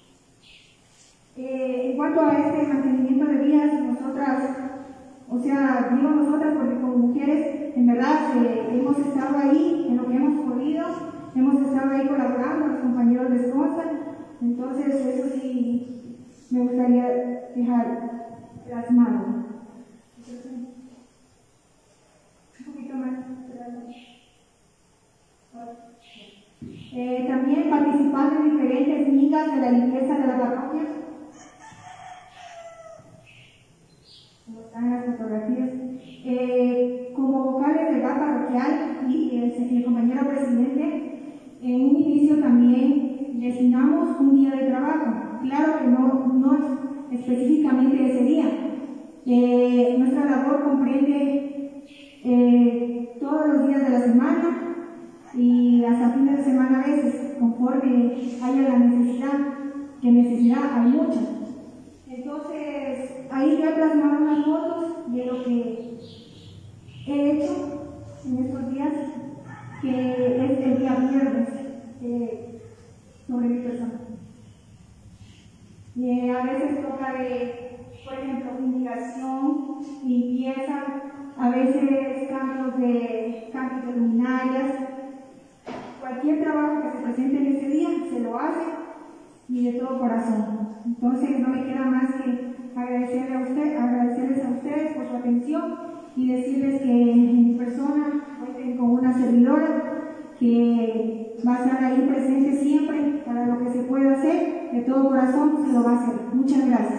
Eh, en cuanto a este mantenimiento de vías, nosotras, o sea, digo nosotras porque como mujeres, en verdad, eh, hemos estado ahí en lo que hemos podido, hemos estado ahí colaborando, los compañeros les constan, entonces eso sí me gustaría dejar plasmado. Un poquito más. Eh, también participando en diferentes migas de la limpieza de la parroquia. Como están las fotografías. Eh, como vocales del bar parroquial y el, el compañero presidente, en un inicio también destinamos un día de trabajo. Claro que no, no específicamente ese día. Eh, nuestra labor comprende eh, todos los días de la semana y hasta fines de semana a veces, conforme haya la necesidad, que necesidad hay mucha. Entonces, ahí ya he plasmado unas fotos de lo que he hecho en estos días, que es el día viernes, eh, sobre mi persona. Y eh, a veces toca de, por ejemplo, fumigación, limpieza, a veces cambios de, cambios de luminarias. Cualquier trabajo que se presente en ese día se lo hace y de todo corazón. Entonces no me queda más que agradecerle a usted, agradecerles a ustedes por su atención y decirles que en mi persona cuenten con una servidora que va a estar ahí presente siempre para lo que se pueda hacer, de todo corazón se lo va a hacer. Muchas gracias.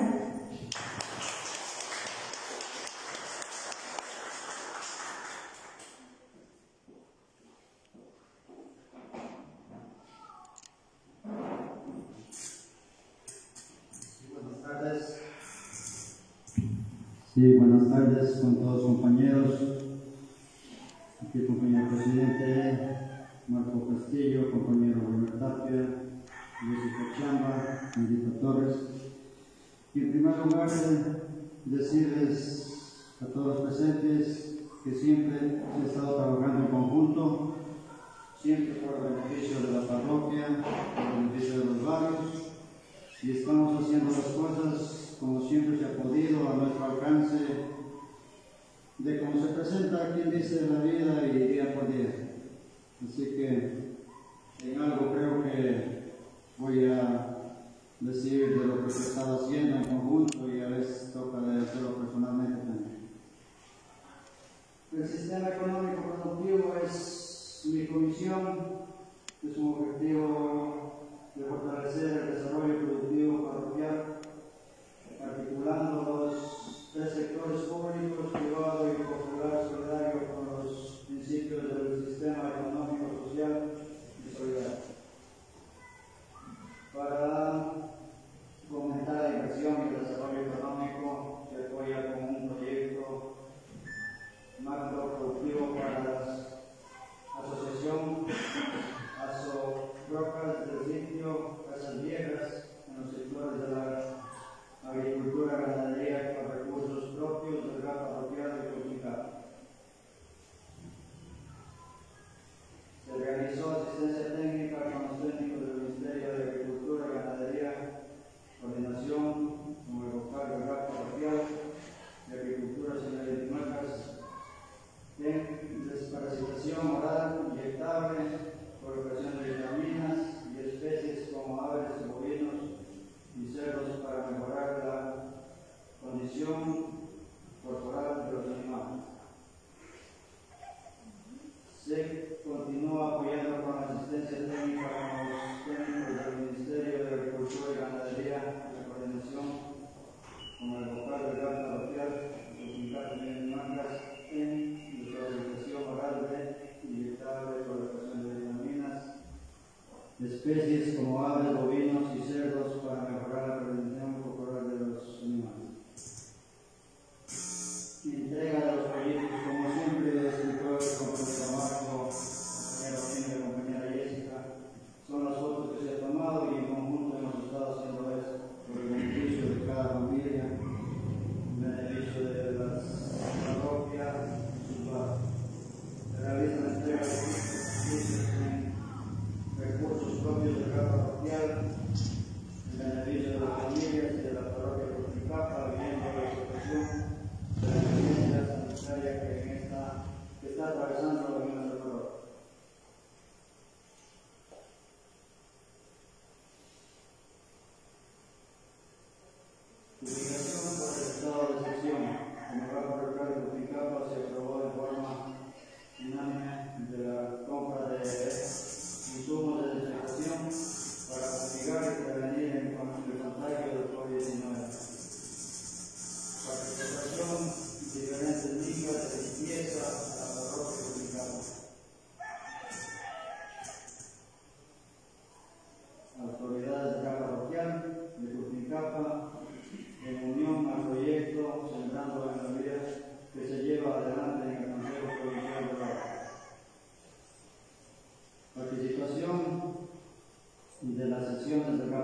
Sí, buenas tardes con todos los compañeros. Aquí el compañero presidente Marco Castillo, compañero Robert Tapia, Jessica Chamba, Milita Torres. Y en primer lugar, decirles a todos los presentes que siempre se ha estado trabajando en conjunto, siempre por el beneficio de la parroquia, por el beneficio de los barrios, y estamos haciendo las cosas como siempre se ha podido, a nuestro alcance, de cómo se presenta quien dice la vida y día por día. Así que en algo creo que voy a decir de lo que se está haciendo en conjunto y a veces toca de hacerlo personalmente también. El sistema económico productivo es mi comisión, es un objetivo de fortalecer el desarrollo productivo parroquial, articulando los tres sectores públicos, privado y popular solidario con los principios del sistema económico, social y solidario. Para fomentar la inversión y el desarrollo económico, se apoya con un proyecto macro productivo para la asociación Aso Rocas del sitio Casas Viejas,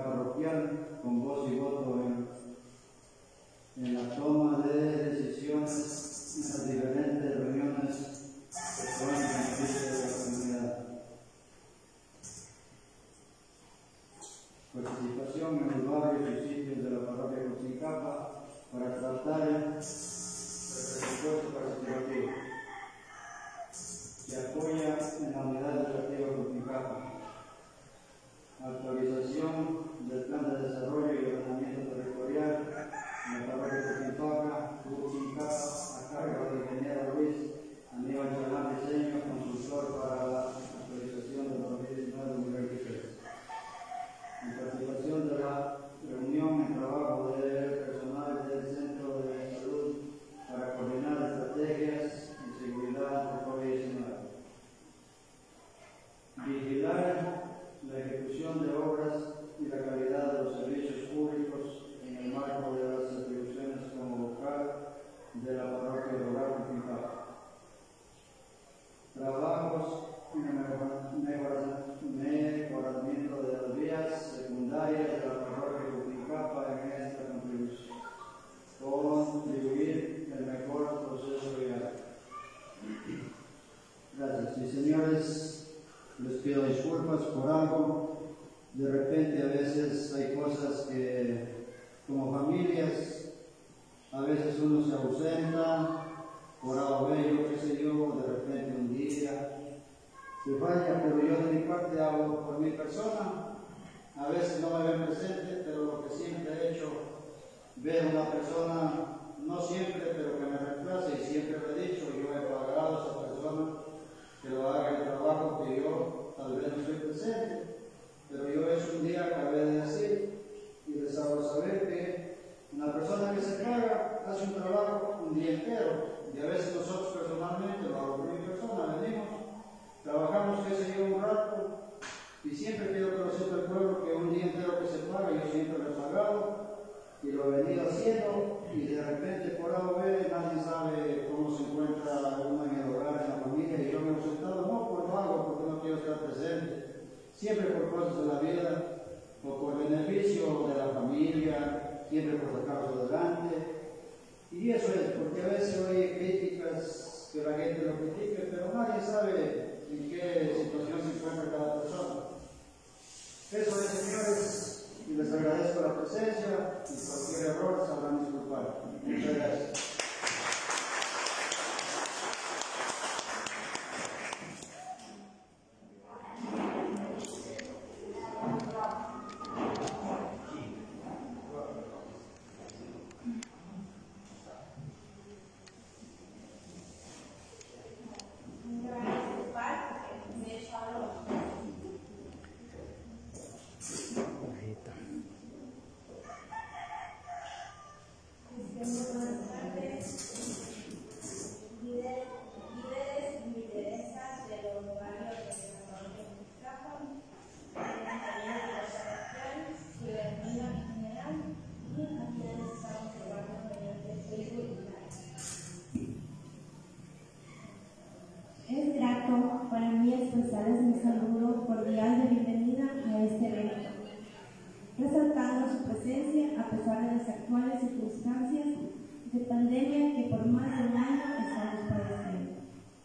parroquial con voz y voto en, en la toma de decisiones en las diferentes reuniones que son en beneficio de la comunidad. Participación en los barrios y sitios de la parroquia de Cochincapa para tratar el presupuesto participativo que apoya en la unidad educativa de Cochincapa. Actualización del plan de desarrollo y ordenamiento territorial en la parroquia de Cochincapa, Cochincapa, a cargo del ingeniero Luis Aníbal Chalán Diseño, consultor para la actualización de dos mil diecinueve a dos mil veintitrés. En participación de la reunión en trabajo del personal del Centro de Salud para coordinar estrategias de seguridad de COVID diecinueve. Vigilar la ejecución de obras y la calidad de los servicios públicos en el marco de las atribuciones como vocal de la parroquia rural de Cochincapa. Trabajos en el mejoramiento de las vías secundarias de la parroquia de Cochincapa en esta contribución. Contribuir el mejor proceso vial. Gracias. Y señores, les pido disculpas por algo. De repente a veces hay cosas que, como familias, a veces uno se ausenta por algo bello, qué sé yo, de repente un día se falla, pero yo de mi parte hago por mi persona. A veces no me ven presente, pero lo que siempre he hecho, ver a una persona, no siempre, pero que me reemplace, y siempre lo he dicho, yo he pagado a esa persona que lo haga el trabajo que yo tal vez no estoy presente, pero yo eso un día acabé de decir y les hago saber que una persona que se paga hace un trabajo un día entero, y a veces nosotros personalmente, lo hago por mi persona, venimos, trabajamos, qué sé yo, un rato, y siempre quiero que lo sepa el pueblo que un día entero que se paga, yo siempre lo he pagado, y lo he venido haciendo, y de repente por A o B nadie sabe cómo se encuentra uno en el hogar, en la familia, y yo me he ausentado, no por vago, porque no quiero estar presente, siempre por cosas de la vida, o por beneficio de la familia, siempre por sacarlo adelante. Y eso es, porque a veces oye críticas, que la gente lo critique, pero nadie sabe en qué situación se encuentra cada persona. Eso es, señores, y les agradezco la presencia, y cualquier error sabrán disculpar. Muchas gracias. Es grato para mí expresarles mi saludo cordial de bienvenida a este evento, resaltando su presencia a pesar de las actuales circunstancias de pandemia que por más de un año estamos padeciendo.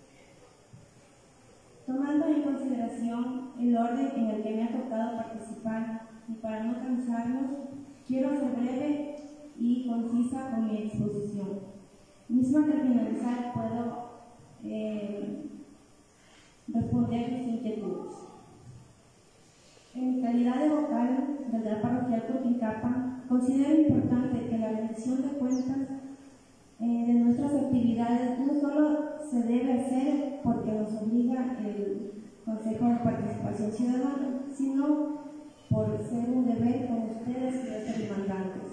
Tomando en consideración el orden en el que me ha tocado participar y para no cansarnos, quiero ser breve y concisa con mi exposición, misma que al finalizar puedo eh, responder mis inquietudes. En mi calidad de vocal del Real Parroquial Cochincapa, considero importante que la rendición de cuentas eh, de nuestras actividades no solo se debe hacer porque nos obliga el Consejo de Participación Ciudadana, sino por ser un deber con ustedes y los demandantes.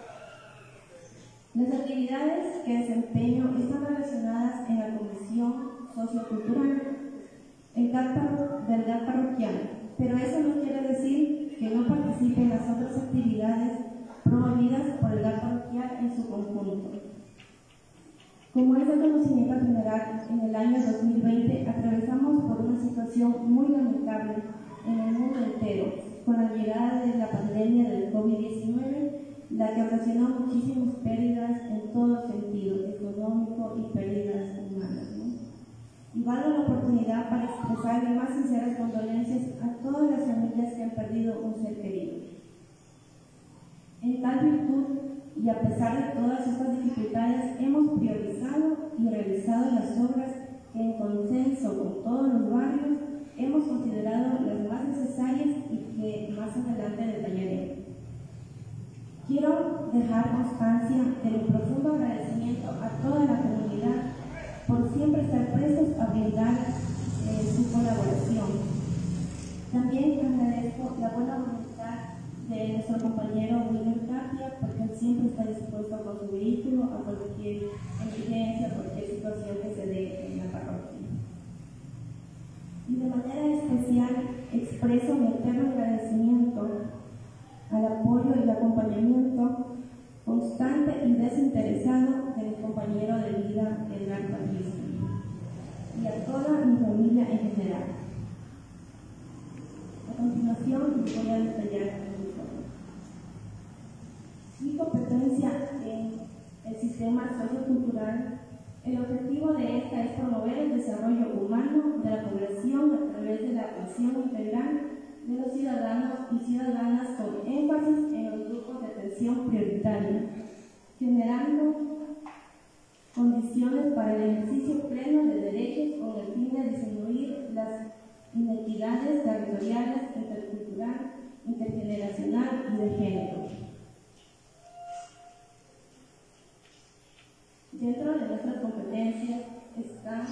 Las actividades que desempeño están relacionadas en la Comisión Sociocultural el GAT del GAT parroquial, pero eso no quiere decir que no participe en las otras actividades promovidas por el GAT parroquial en su conjunto. Como es de conocimiento general, en el año dos mil veinte atravesamos por una situación muy lamentable en el mundo entero, con la llegada de la pandemia del COVID diecinueve, la que ocasionó muchísimas pérdidas en todo sentido, económico y pérdidas humanas, ¿no? Y valgo la oportunidad para expresar mis más sinceras condolencias a todas las familias que han perdido un ser querido. En tal virtud, y a pesar de todas estas dificultades, hemos priorizado y realizado las obras que en consenso con todos los barrios hemos considerado las más necesarias y que más adelante detallaré. Quiero dejar constancia de mi profundo agradecimiento a toda la comunidad por siempre estar prestos a brindar eh, su colaboración. También agradezco la buena voluntad de nuestro compañero William Tapia, porque él siempre está dispuesto con su vehículo a cualquier emergencia, cualquier situación que se dé en la parroquia. Y de manera especial expreso mi eterno agradecimiento al apoyo y el acompañamiento constante y desinteresado de mi compañero de vida, Edgar Patricio, y a toda mi familia en general. A continuación voy a detallar mi informe. Mi competencia en el sistema sociocultural. El objetivo de esta es promover el desarrollo humano de la población a través de la atención integral de los ciudadanos y ciudadanas con énfasis en los grupos de atención prioritaria, generando condiciones para el ejercicio pleno de derechos con el fin de disminuir las inequidades territoriales, intercultural, intergeneracional y de género. Dentro de nuestras competencias está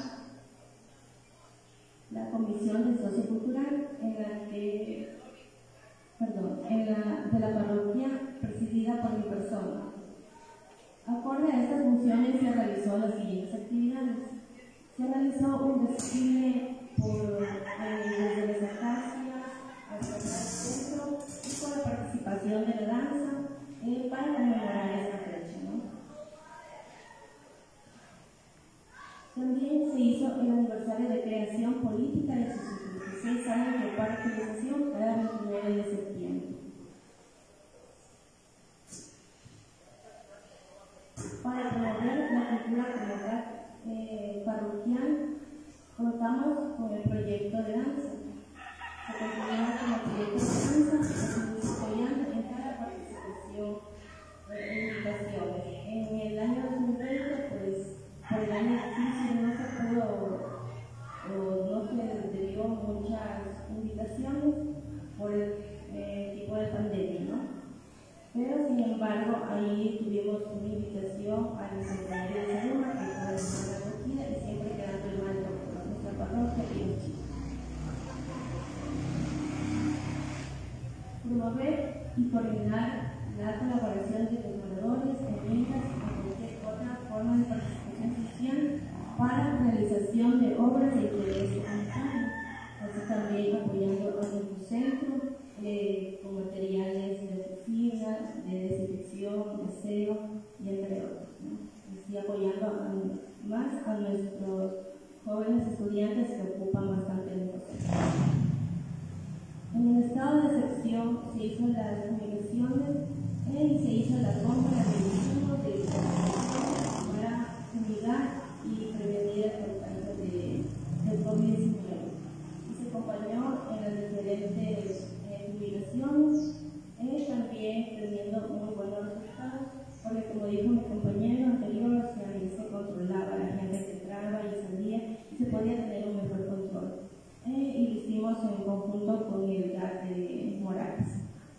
la Comisión de Sociocultural, en la que, perdón, en la, de la parroquia presidida por mi persona. Acorde a estas funciones se realizó las siguientes actividades. Se realizó un desfile por eh, desde las acacias hasta el centro y con la participación de la danza eh, para conmemorar esta fecha, ¿no? También se hizo el aniversario de creación política de sus cincuenta y seis años de participación cada veintinueve de septiembre. Para promover la cultura comunidad eh, parroquial, contamos con el proyecto de danza. Se continúa con el proyecto de danza, que se apoyando en cada participación en invitaciones. En el año dos mil veinte, pues, por el año difícil no se pudo, o no se debió muchas invitaciones por el eh, tipo de pandemia, ¿no? Pero sin embargo, ahí tuvimos una invitación al Secretario de Salud, que fue la recogida y siempre quedando el mando por nuestra parroquia y los chicos. Promover y coordinar la colaboración de los moradores, amigas o cualquier otra forma de participación social para realización de obras de interés comunitario, así también apoyando a nuestro centro eh, con materiales de oficina, de desinfección, de aseo y entre otros, ¿no? Así apoyando a, más a nuestros jóvenes estudiantes que ocupan bastante el proceso. En el estado de excepción se hizo las comunicaciones y se hizo la compra de insumos de para fumigar y prevenir el contagio de, del COVID diecinueve. Y se acompañó en las diferentes eh, fumigaciones, eh, también teniendo muy buenos resultados, porque como dijo mi compañero anterior, se, se controlaba la gente que entraba y salía y se podía tener un mejor control. Eh, y lo hicimos en conjunto con el G A T de Morales.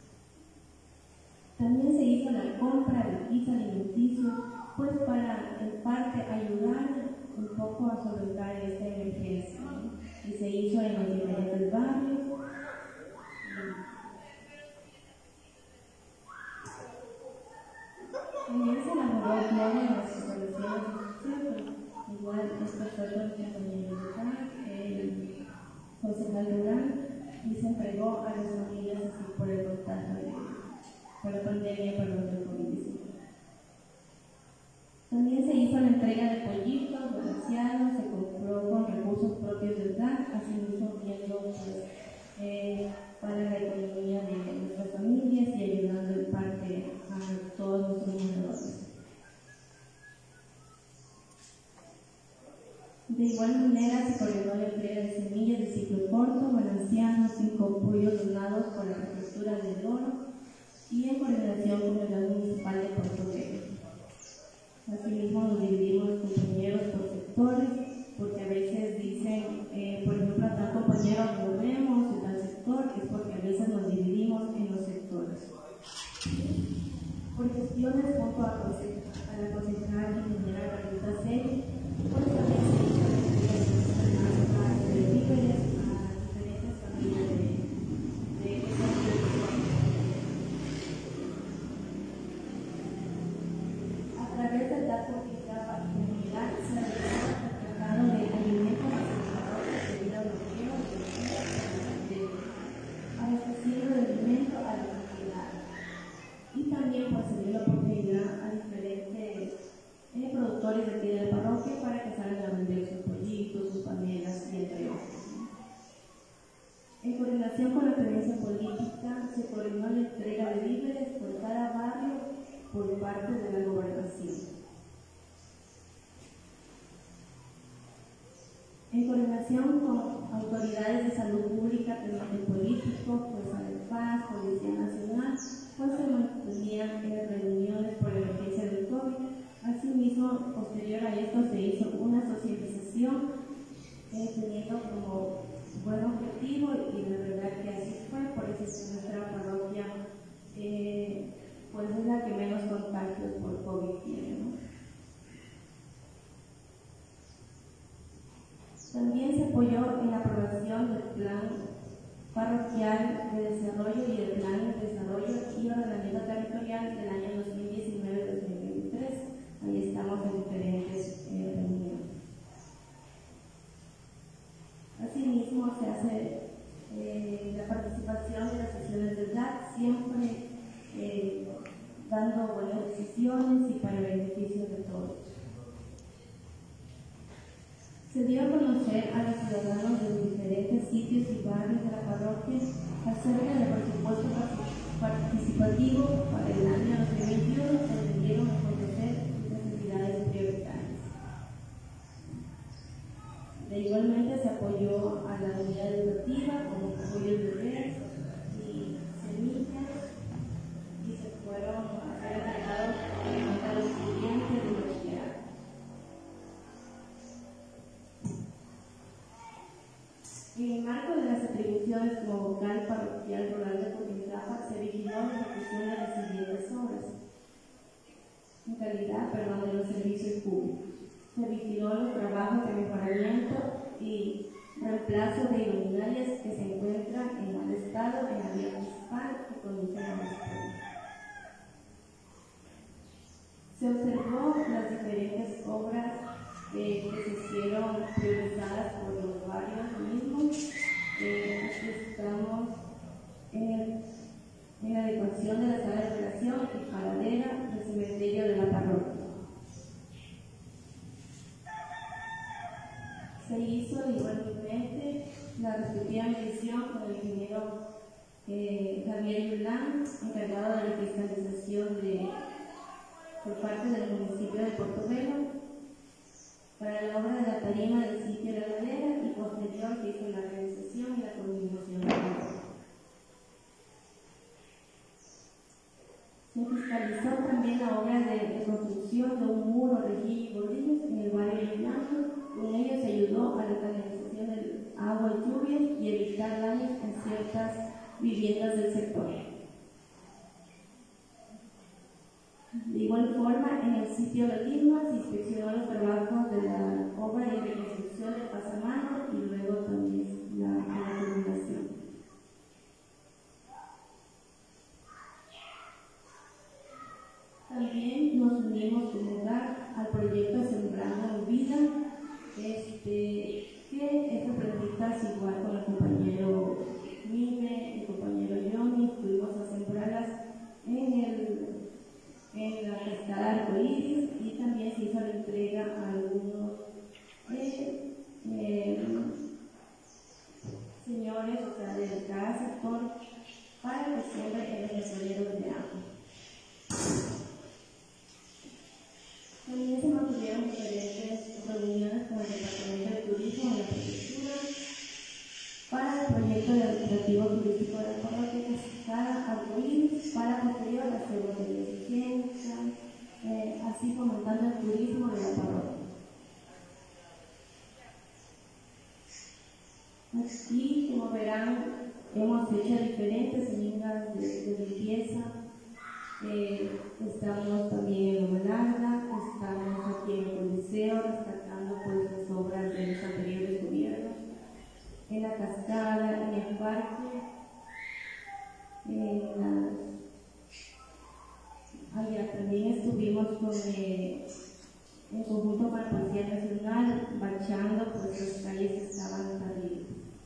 También se hizo la compra de kits alimenticios, pues para en parte ayudar un poco a solventar esta emergencia, ¿no? Y se hizo en los diferentes barrios. También se elaboró gloria en las instalaciones de centro. Igual esto fue con el compañero de acá, el concejal Durán, y se entregó a las familias así por el contagio de por la pandemia para el COVID diecinueve. También se hizo la entrega de pollitos balanceados, se compró con recursos propios del D A C, así mismo viendo pues, eh, para la economía de nuestras familias y ayudando en parte a todos nuestros alrededores. De igual manera, se coordinó la entrega de semillas de ciclo corto, valencianos, cinco pollos donados por la Prefectura del Oro y en coordinación con el Banco Municipal de Puerto Viejo. Asimismo, nos dividimos los compañeros por sectores, porque a veces dicen, eh, por ejemplo, a tal compañero lo vemos en tal sector, es porque a veces nos dividimos en los sectores. Por gestiones junto a, a la concejal ingeniera Carlita Celi, pues también se hizo la entrega de víveres a diferentes familias de, de esta ciudad. A través de la política comunidad se realizó el tratado de alimentos asegurados de vida bloqueo de abastecido de alimento a la comunidad. Y también pues se dio la oportunidad a diferentes eh, productores de aquí de la parroquia para que salgan a vender sus pollitos, sus panelas y entre otros. En coordinación con la experiencia política, se coordinó la entrega de víveres por cada barrio por parte de la gobernación. En coordinación con autoridades de salud pública, de políticos, Fuerza de Paz, Policía Nacional, pues se mantenían en reuniones por la emergencia del COVID. Asimismo, posterior a esto se hizo una socialización eh, teniendo como buen objetivo, y la verdad que así fue, por eso es que nuestra parroquia eh, pues es la que menos contagios por COVID tiene, ¿no? También se apoyó en la aprobación del plan parroquial de desarrollo y el plan de desarrollo y ordenamiento territorial del año dos mil diecinueve a dos mil veintitrés. Ahí estamos en diferentes eh, reuniones. Asimismo, se hace eh, la participación en las sesiones del D A C, siempre eh, dando buenas decisiones y para el beneficio de todos. Se dio a conocer a los ciudadanos de los diferentes sitios y barrios de la parroquia acerca del presupuesto participativo para el año dos mil veintiuno. Se dieron a conocer necesidades prioritarias. De igualmente se apoyó a la unidad educativa con apoyo de bebés y semillas, y se fueron a ser entregados a los estudiantes de bachillerato. En el marco de las atribuciones como vocal parroquial rural de Coquimtlapan, se vigiló la ejecución de las siguientes obras en calidad perdón, de los servicios públicos. Se vigiló los trabajos de mejoramiento y reemplazo de iluminarias que se encuentran en mal estado en la vía principal que conduce a la escuela. Se observó las diferentes obras eh, que se hicieron priorizadas por los barrios mismos. Eh, aquí estamos en, el, en la adecuación de la sala de operación y paradera del cementerio de la parroquia. Se hizo igualmente la respectiva medición con el ingeniero eh, Javier Yulán, encargado de la fiscalización de, por parte del municipio de Puerto Velo, para la obra de la tarima del sitio de la ladera, y posterior se hizo la realización y la culminación de la obra. Se fiscalizó también la obra de, de construcción de un muro de Gil y Bolillos en el barrio de Blanco. Con ello se ayudó a la canalización del agua y lluvias y evitar daños en ciertas viviendas del sector. De igual forma, en el sitio de Lima se inspeccionó los trabajos de la obra de reconstrucción del pasamano y luego también la, la culminación. También nos unimos como hogar al proyecto Sembrando Vida, este, que estas plantitas, igual con el compañero Mime, el compañero Johnny, fuimos a sembrarlas en, el, en la cascada Arcoíris, y también se hizo la entrega a algunos eh, eh, señores, o sea, de cada sector, siempre en los mesoneros de agua. También se mantuvieron diferentes reuniones con el Departamento de Turismo y la Prefectura para el proyecto de recreativo turístico de la parroquia Cascada Arcoíris para posterior hacer botellas higiénicas, eh, así fomentando el turismo de la parroquia. Aquí, como verán, hemos hecho diferentes líneas de, de limpieza. Eh, estamos también en Loma Larga, estamos aquí en el Coliseo, rescatando pues, las obras de los anteriores gobiernos, en la cascada, en el parque, en las... Allá también estuvimos con eh, en conjunto con la Policía Nacional, bachando, pues las calles estaban terribles.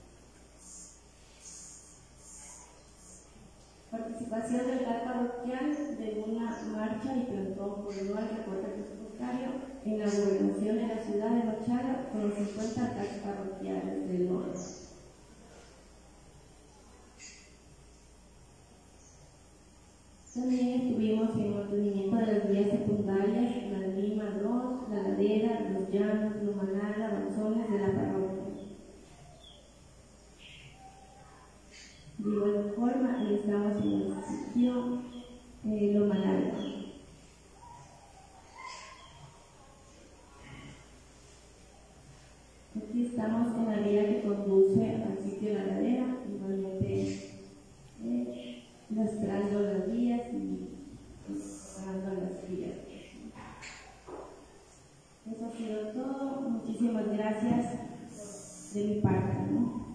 Participación del alcalde parroquial de una marcha y plantón por el recorte presupuestario en la gobernación de la ciudad de Machala con los cincuenta alcaldes parroquiales del norte. También estuvimos en el mantenimiento de las vías secundarias, la Lima dos, la Ladera, Los Llanos, Loma Larga, Banzones de la parroquia. De igual forma, estamos en el sitio eh, Loma Larga. Aquí estamos en la vía que conduce al sitio de la Ladera, igualmente eh, lastrando las vías y lastrando las vías. Eso ha sido todo. Muchísimas gracias de mi parte, ¿no?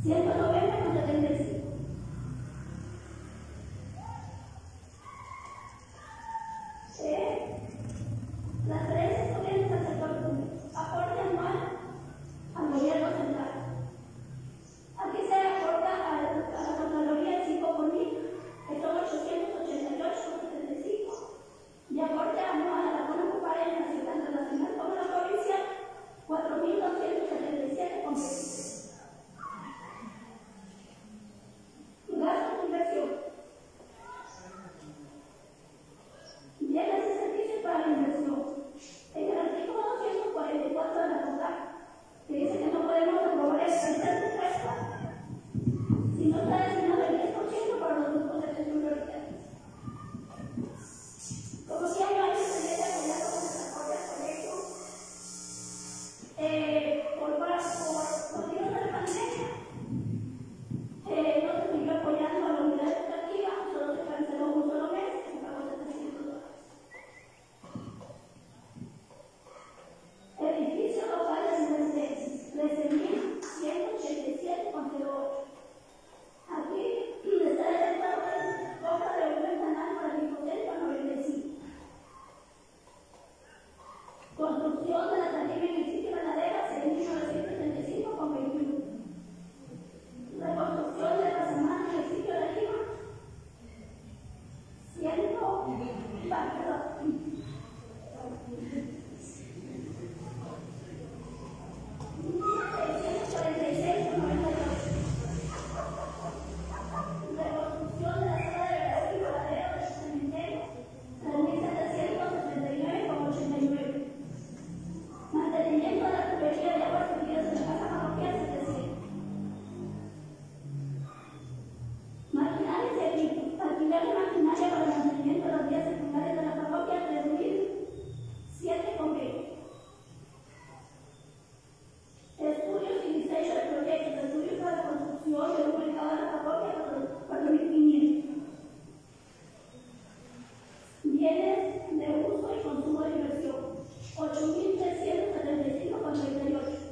ciento noventa con setenta y cinco. Eh, las tres corrientes al sector público. Aporte anual al gobierno central. Aquí se aporta a la, a la Contraloría el cinco por mil, que son ochocientos ochenta y ocho con setenta y cinco. Y aporte anual a la zona ocupada en la ciudad internacional como la provincia, cuatro mil doscientos setenta y siete con veinte. Gastos de inversión. Bienes y servicios para la inversión. En el artículo doscientos cuarenta y cuatro de la CONCAC, que dice que no podemos aprobar el presupuesto si no está destinado el diez por ciento para los grupos de atención prioritarios. Como si hay años se viene apoyando con el transporte al colegio, eh, por, por motivos de la pandemia, eh, no se siguió apoyando a la unidad educativa, solo se canceló un solo mes, se pagó setecientos dólares. Edificio local de residencias, trece mil ciento ochenta y siete con cero ocho. Aquí está detectado la compra de un ventanal para el hipotecado noventa y cinco. Construcción de la tarima en el sitio Ganadera, seis mil novecientos setenta y cinco con veintiuno. Reconstrucción de la semana en el sitio de Lima, ciento, perdón, seiscientos cuarenta y seis con noventa y ocho. Reconstrucción de la sala de Brasil y Ladero del cementerio, tres mil setecientos setenta y nueve con ochenta y nueve. Mantenimiento de la tubería de aguas servidas de la casa parroquial, setecientos. Maquinaria y servicios. Alquiler de maquinaria para el mantenimiento de las vías secundarias de la parroquia, tres mil siete con veinte. Estudios y diseño de proyectos. Estudios para la construcción de un mercado de la parroquia, cuatro mil quinientos. Bienes de uso y consumo de inversión, ocho mil trescientos setenta y cinco con treinta y ocho.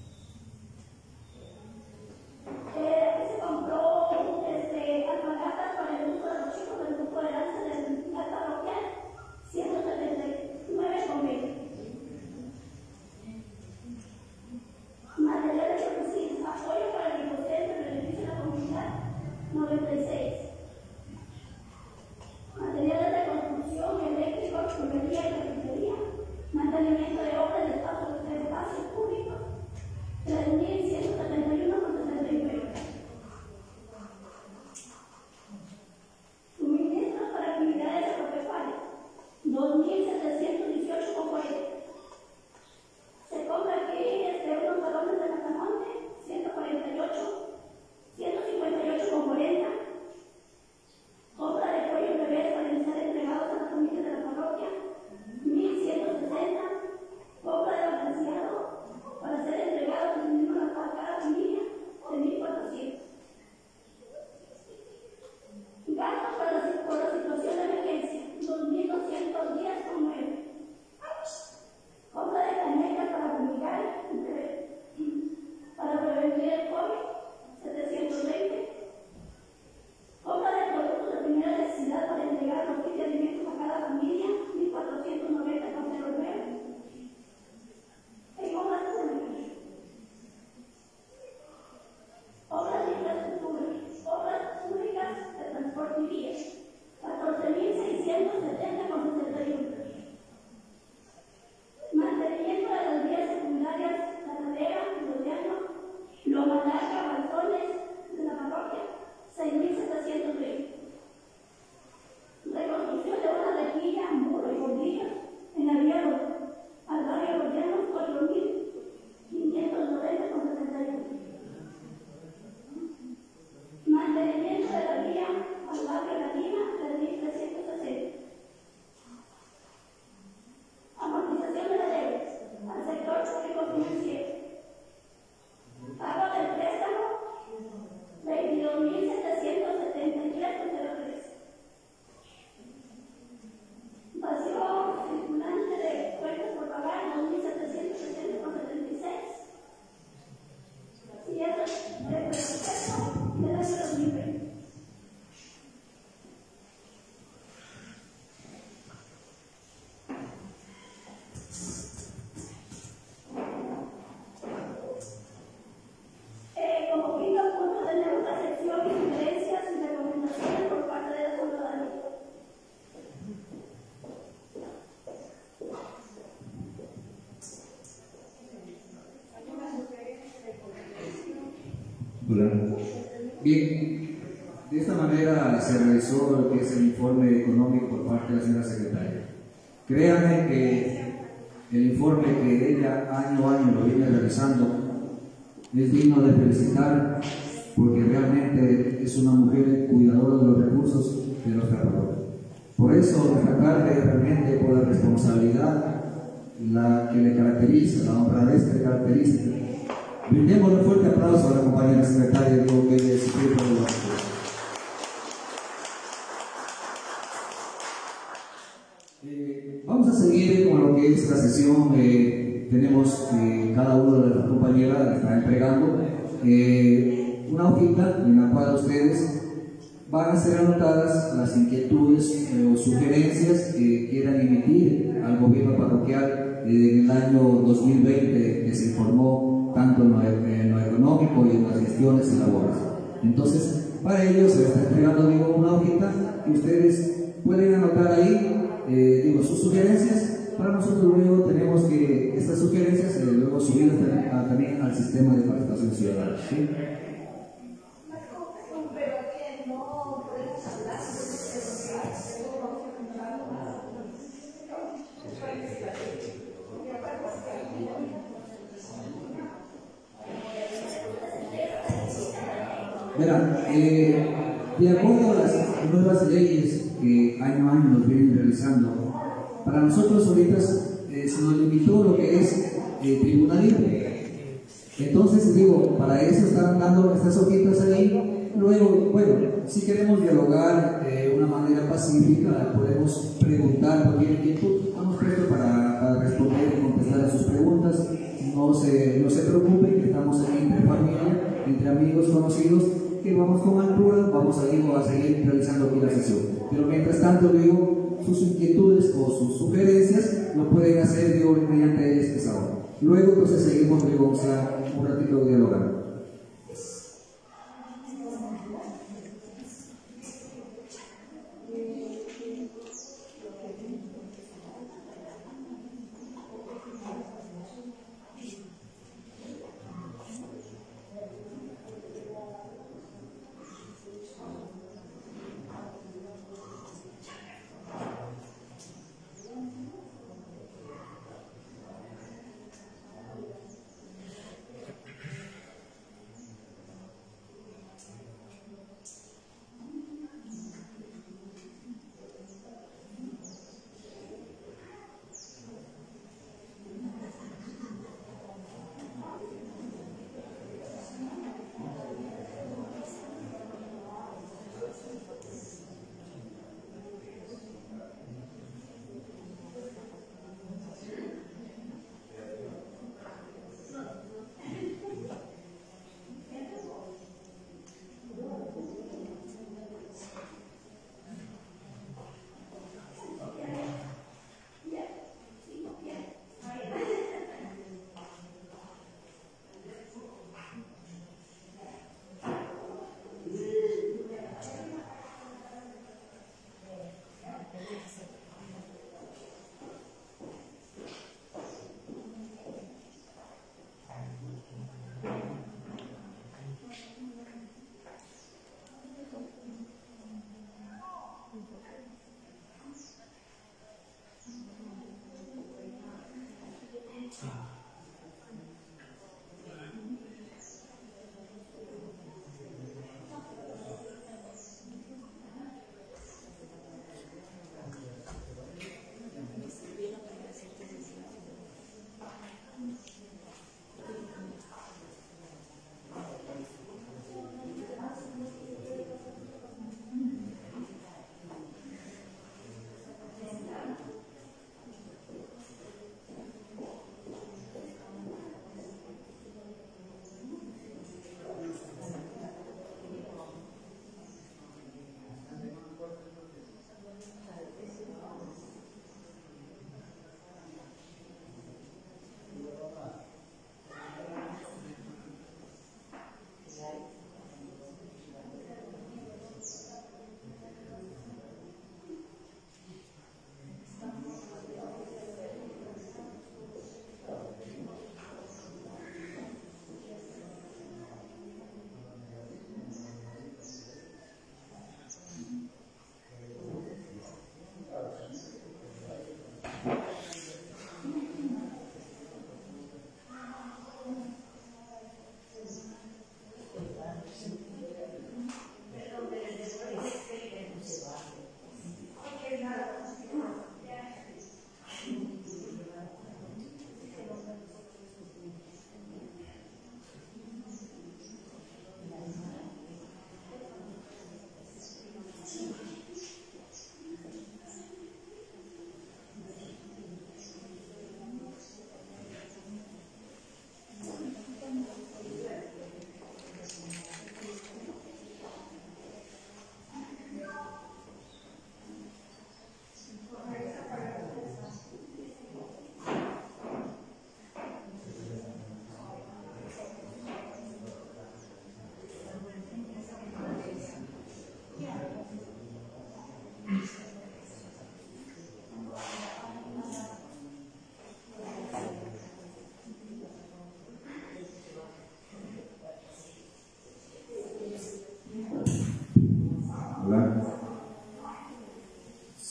Eh, aquí se compró este, alpargatas para el uso de los chicos del grupo de danza de la parroquial, ciento setenta y nueve con veinte. Materiales de oficina, apoyo para el docente en beneficio de la comunidad, noventa y seis. Materiales de construcción, eléctricos, tubería y carpintería. Mantenimiento de obras de espacios, de espacios públicos, tres mil ciento setenta y uno con setenta y nueve. Suministros para actividades agropecuarias, dos mil setecientos dieciocho con cuarenta. Se compra aquí este, unos balones de Matamonte, ciento cuarenta y ocho, ciento cincuenta y ocho con cuarenta. Compra de pollos bebés para ser entregados a las familias de la parroquia, mil ciento sesenta. Compra de balanceado para ser entregados a cada familia, de mil cuatrocientos. Gastos para la, por la situación de emergencia, dos mil doscientos diez con nueve. Compra de canecas para fumigar, para prevenir el COVID, setecientos veinte. Compra de productos de primera necesidad para entregar los kits de alimentos a cada familia, mil cuatrocientos noventa con cero nueve. En obras públicas. Obras de infraestructura. Obras públicas de transporte y vías, catorce mil seiscientos setenta con sesenta y uno. Mantenimiento de las vías secundarias, la Ladera, Rodeano, Loma Larga, Balcones de la parroquia, seis mil setecientos veinte. Reconstrucción de una rejilla, muro y bombillas en la vía al barrio Rodeano, cuatro mil quinientos noventa con setenta y uno. Mantenimiento de la vía al barrio La Lima, tres mil trescientos sesenta. Amortización de la deuda al sector público financiero. Pago del préstamo, veintidós mil setecientos setenta y tres con cero tres. Vacío circulante de cuentas por pagar, dos mil setecientos setenta con setenta y seis. Cierre de presupuesto. Bien, de esta manera se realizó lo que es el informe económico por parte de la señora secretaria. Créanme que el informe que ella año a año lo viene realizando es digno de felicitar, porque realmente es una mujer cuidadora de los recursos de nuestra parroquia. Por eso, destacarle realmente por la responsabilidad la que le caracteriza, la honradez que le caracteriza. Brindemos un fuerte aplauso a la compañera secretaria, digo que ella es espíritu de la eh, Vamos a seguir con lo que es la sesión. Eh, tenemos eh, cada uno de las compañeras está entregando eh, una hojita en la cual ustedes van a ser anotadas las inquietudes eh, o sugerencias que quieran emitir al gobierno parroquial eh, en el año dos mil veinte, que se informó tanto en lo, en lo económico y en las gestiones y labores. Entonces, para ello se está entregando, digo, una hojita y ustedes pueden anotar ahí, eh, digo, sus sugerencias. Para nosotros luego tenemos que estas sugerencias eh, luego subirlas también, a, también al sistema de participación ciudadana, ¿sí? Verán, eh, de acuerdo a las nuevas leyes que año a año nos vienen realizando, para nosotros ahorita eh, se nos limitó lo que es eh, tribunal libre. Entonces, digo, para eso están dando estas hojitas ahí. Luego, bueno, si queremos dialogar de eh, una manera pacífica, podemos preguntar cualquier inquietud. Estamos prestos para, para responder y contestar a sus preguntas. No se, no se preocupen, que estamos aquí entre familia, entre amigos conocidos, que vamos con altura, vamos a, digo, a seguir realizando aquí la sesión. Pero mientras tanto, digo, sus inquietudes o sus sugerencias lo pueden hacer, digo, mediante este sábado. Luego, entonces, seguimos, digo, vamos a un ratito dialogando.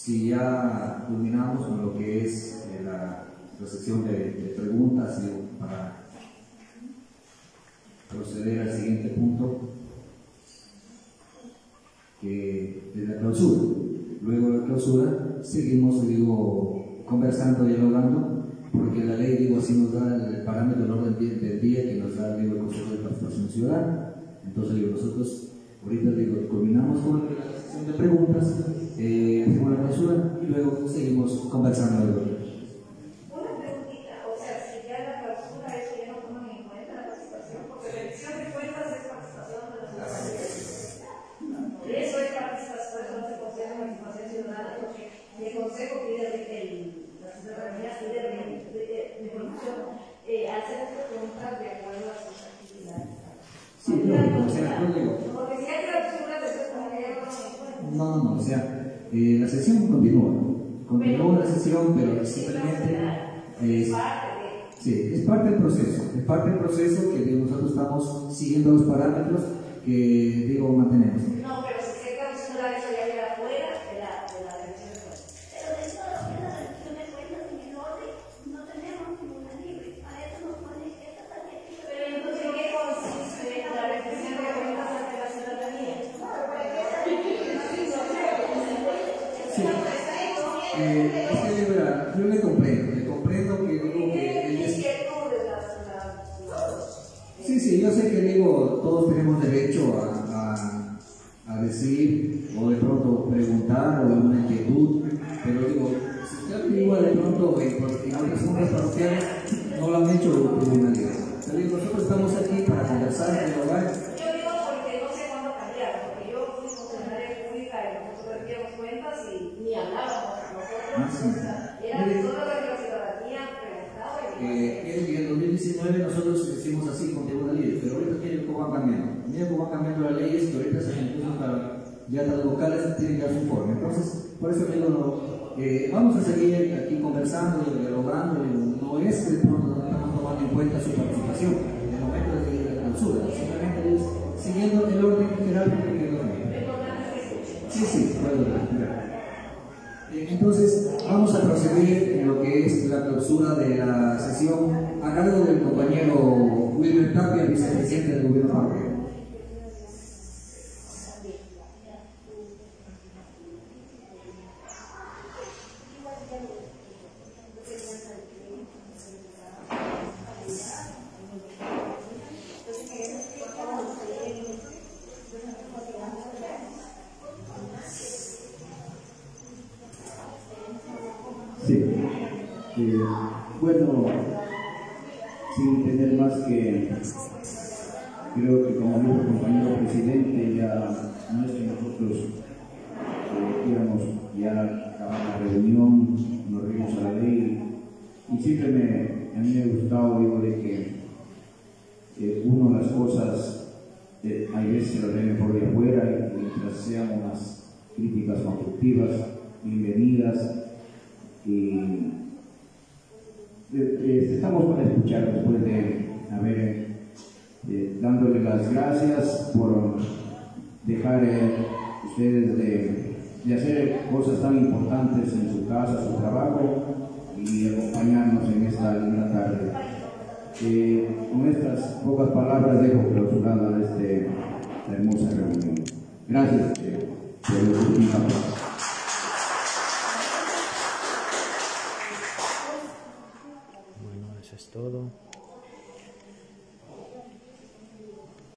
si ya culminamos con lo que es eh, la, la sección de, de preguntas y para proceder al siguiente punto, que es la clausura. Luego de la clausura seguimos, digo, conversando, dialogando, porque la ley, digo, así nos da el parámetro del orden del día que nos da, digo, el Consejo de Participación Ciudadana. Entonces, digo, nosotros ahorita, digo, culminamos con la sesión de preguntas, eh, hacemos la clausura y luego seguimos conversando. Una preguntita, o sea, si ya la clausura es que ya no toman en cuenta la participación, porque la rendición de cuentas es participación de los ciudadanos. Eso es participación, eso no se considera participación ciudadana, porque el Consejo pide, el, la ciudadanía pide de, de, de, de producción, eh, hacer estas preguntas de acuerdo a sus actividades. Sí, claro, o sea, no digo. Porque si hay clausura, entonces como que ya no toman en cuenta. No, no, o sea, eh, la sesión continúa, continúa la sesión, pero simplemente es, sí, es parte del proceso, es parte del proceso que digo, nosotros estamos siguiendo los parámetros que digo mantenemos. No, pero si se clausura, eso ya queda fuera de la, de la rendición de cuentas. Pero dentro de lo que es la rendición de cuentas en el orden, no tenemos ninguna libre. A eso nos pone esta tarjeta. Pero entonces, ¿en qué consiste la rendición de cuentas ante la ciudadanía? Sí. Eh, es que, mira, yo le comprendo, le comprendo que digo que él es... Sí, sí, yo sé que digo, todos tenemos derecho a, a, a decir o de pronto preguntar o alguna inquietud, pero digo, si usted averigua de pronto en, en otras juntas parroquiales, no lo han hecho tribunalidad. Pero digo, nosotros estamos aquí para conversar, dialogar. Yo digo porque no sé cuándo cambiar, porque yo fui funcionaria pública y nosotros rendíamos cuentas y ni hablábamos nosotros, Ah, sí. o sea, era solo lo que la ciudadanía preguntaba y Eh, en el dos mil diecinueve nosotros hicimos así con tribunal libre, pero ahorita miren cómo van cambiando. Miren cómo van cambiando las leyes, que ahorita se incluso para ya las locales tienen que dar su informe. Entonces, por eso digo, no, eh, vamos a seguir aquí conversando, dialogando, no es que de pronto no estamos tomando en cuenta su participación en el momento de la clausura, simplemente es siguiendo el orden general que quedó ahí. Sí, sí, puedo respirar. Entonces, vamos a proceder en lo que es la clausura de la sesión a cargo del compañero Wilmer Tapia, vicepresidente del gobierno parroquial. Sí. Eh, bueno, sin tener más que, creo que como dijo el compañero presidente, ya no es que nosotros eh, íbamos ya a acabar la reunión, nos reímos a la ley, y siempre me, a mí me ha gustado, digo, de que eh, uno las cosas, eh, hay veces se las ven mejor de afuera, y mientras sean unas críticas constructivas, bienvenidas. Y eh, estamos para escuchar después de haber eh, dándole las gracias por dejar eh, ustedes de, de hacer cosas tan importantes en su casa, su trabajo y acompañarnos en esta linda tarde. Eh, con estas pocas palabras dejo clausurada este, esta hermosa reunión. Gracias eh, por la oportunidad. Bueno, eso es todo.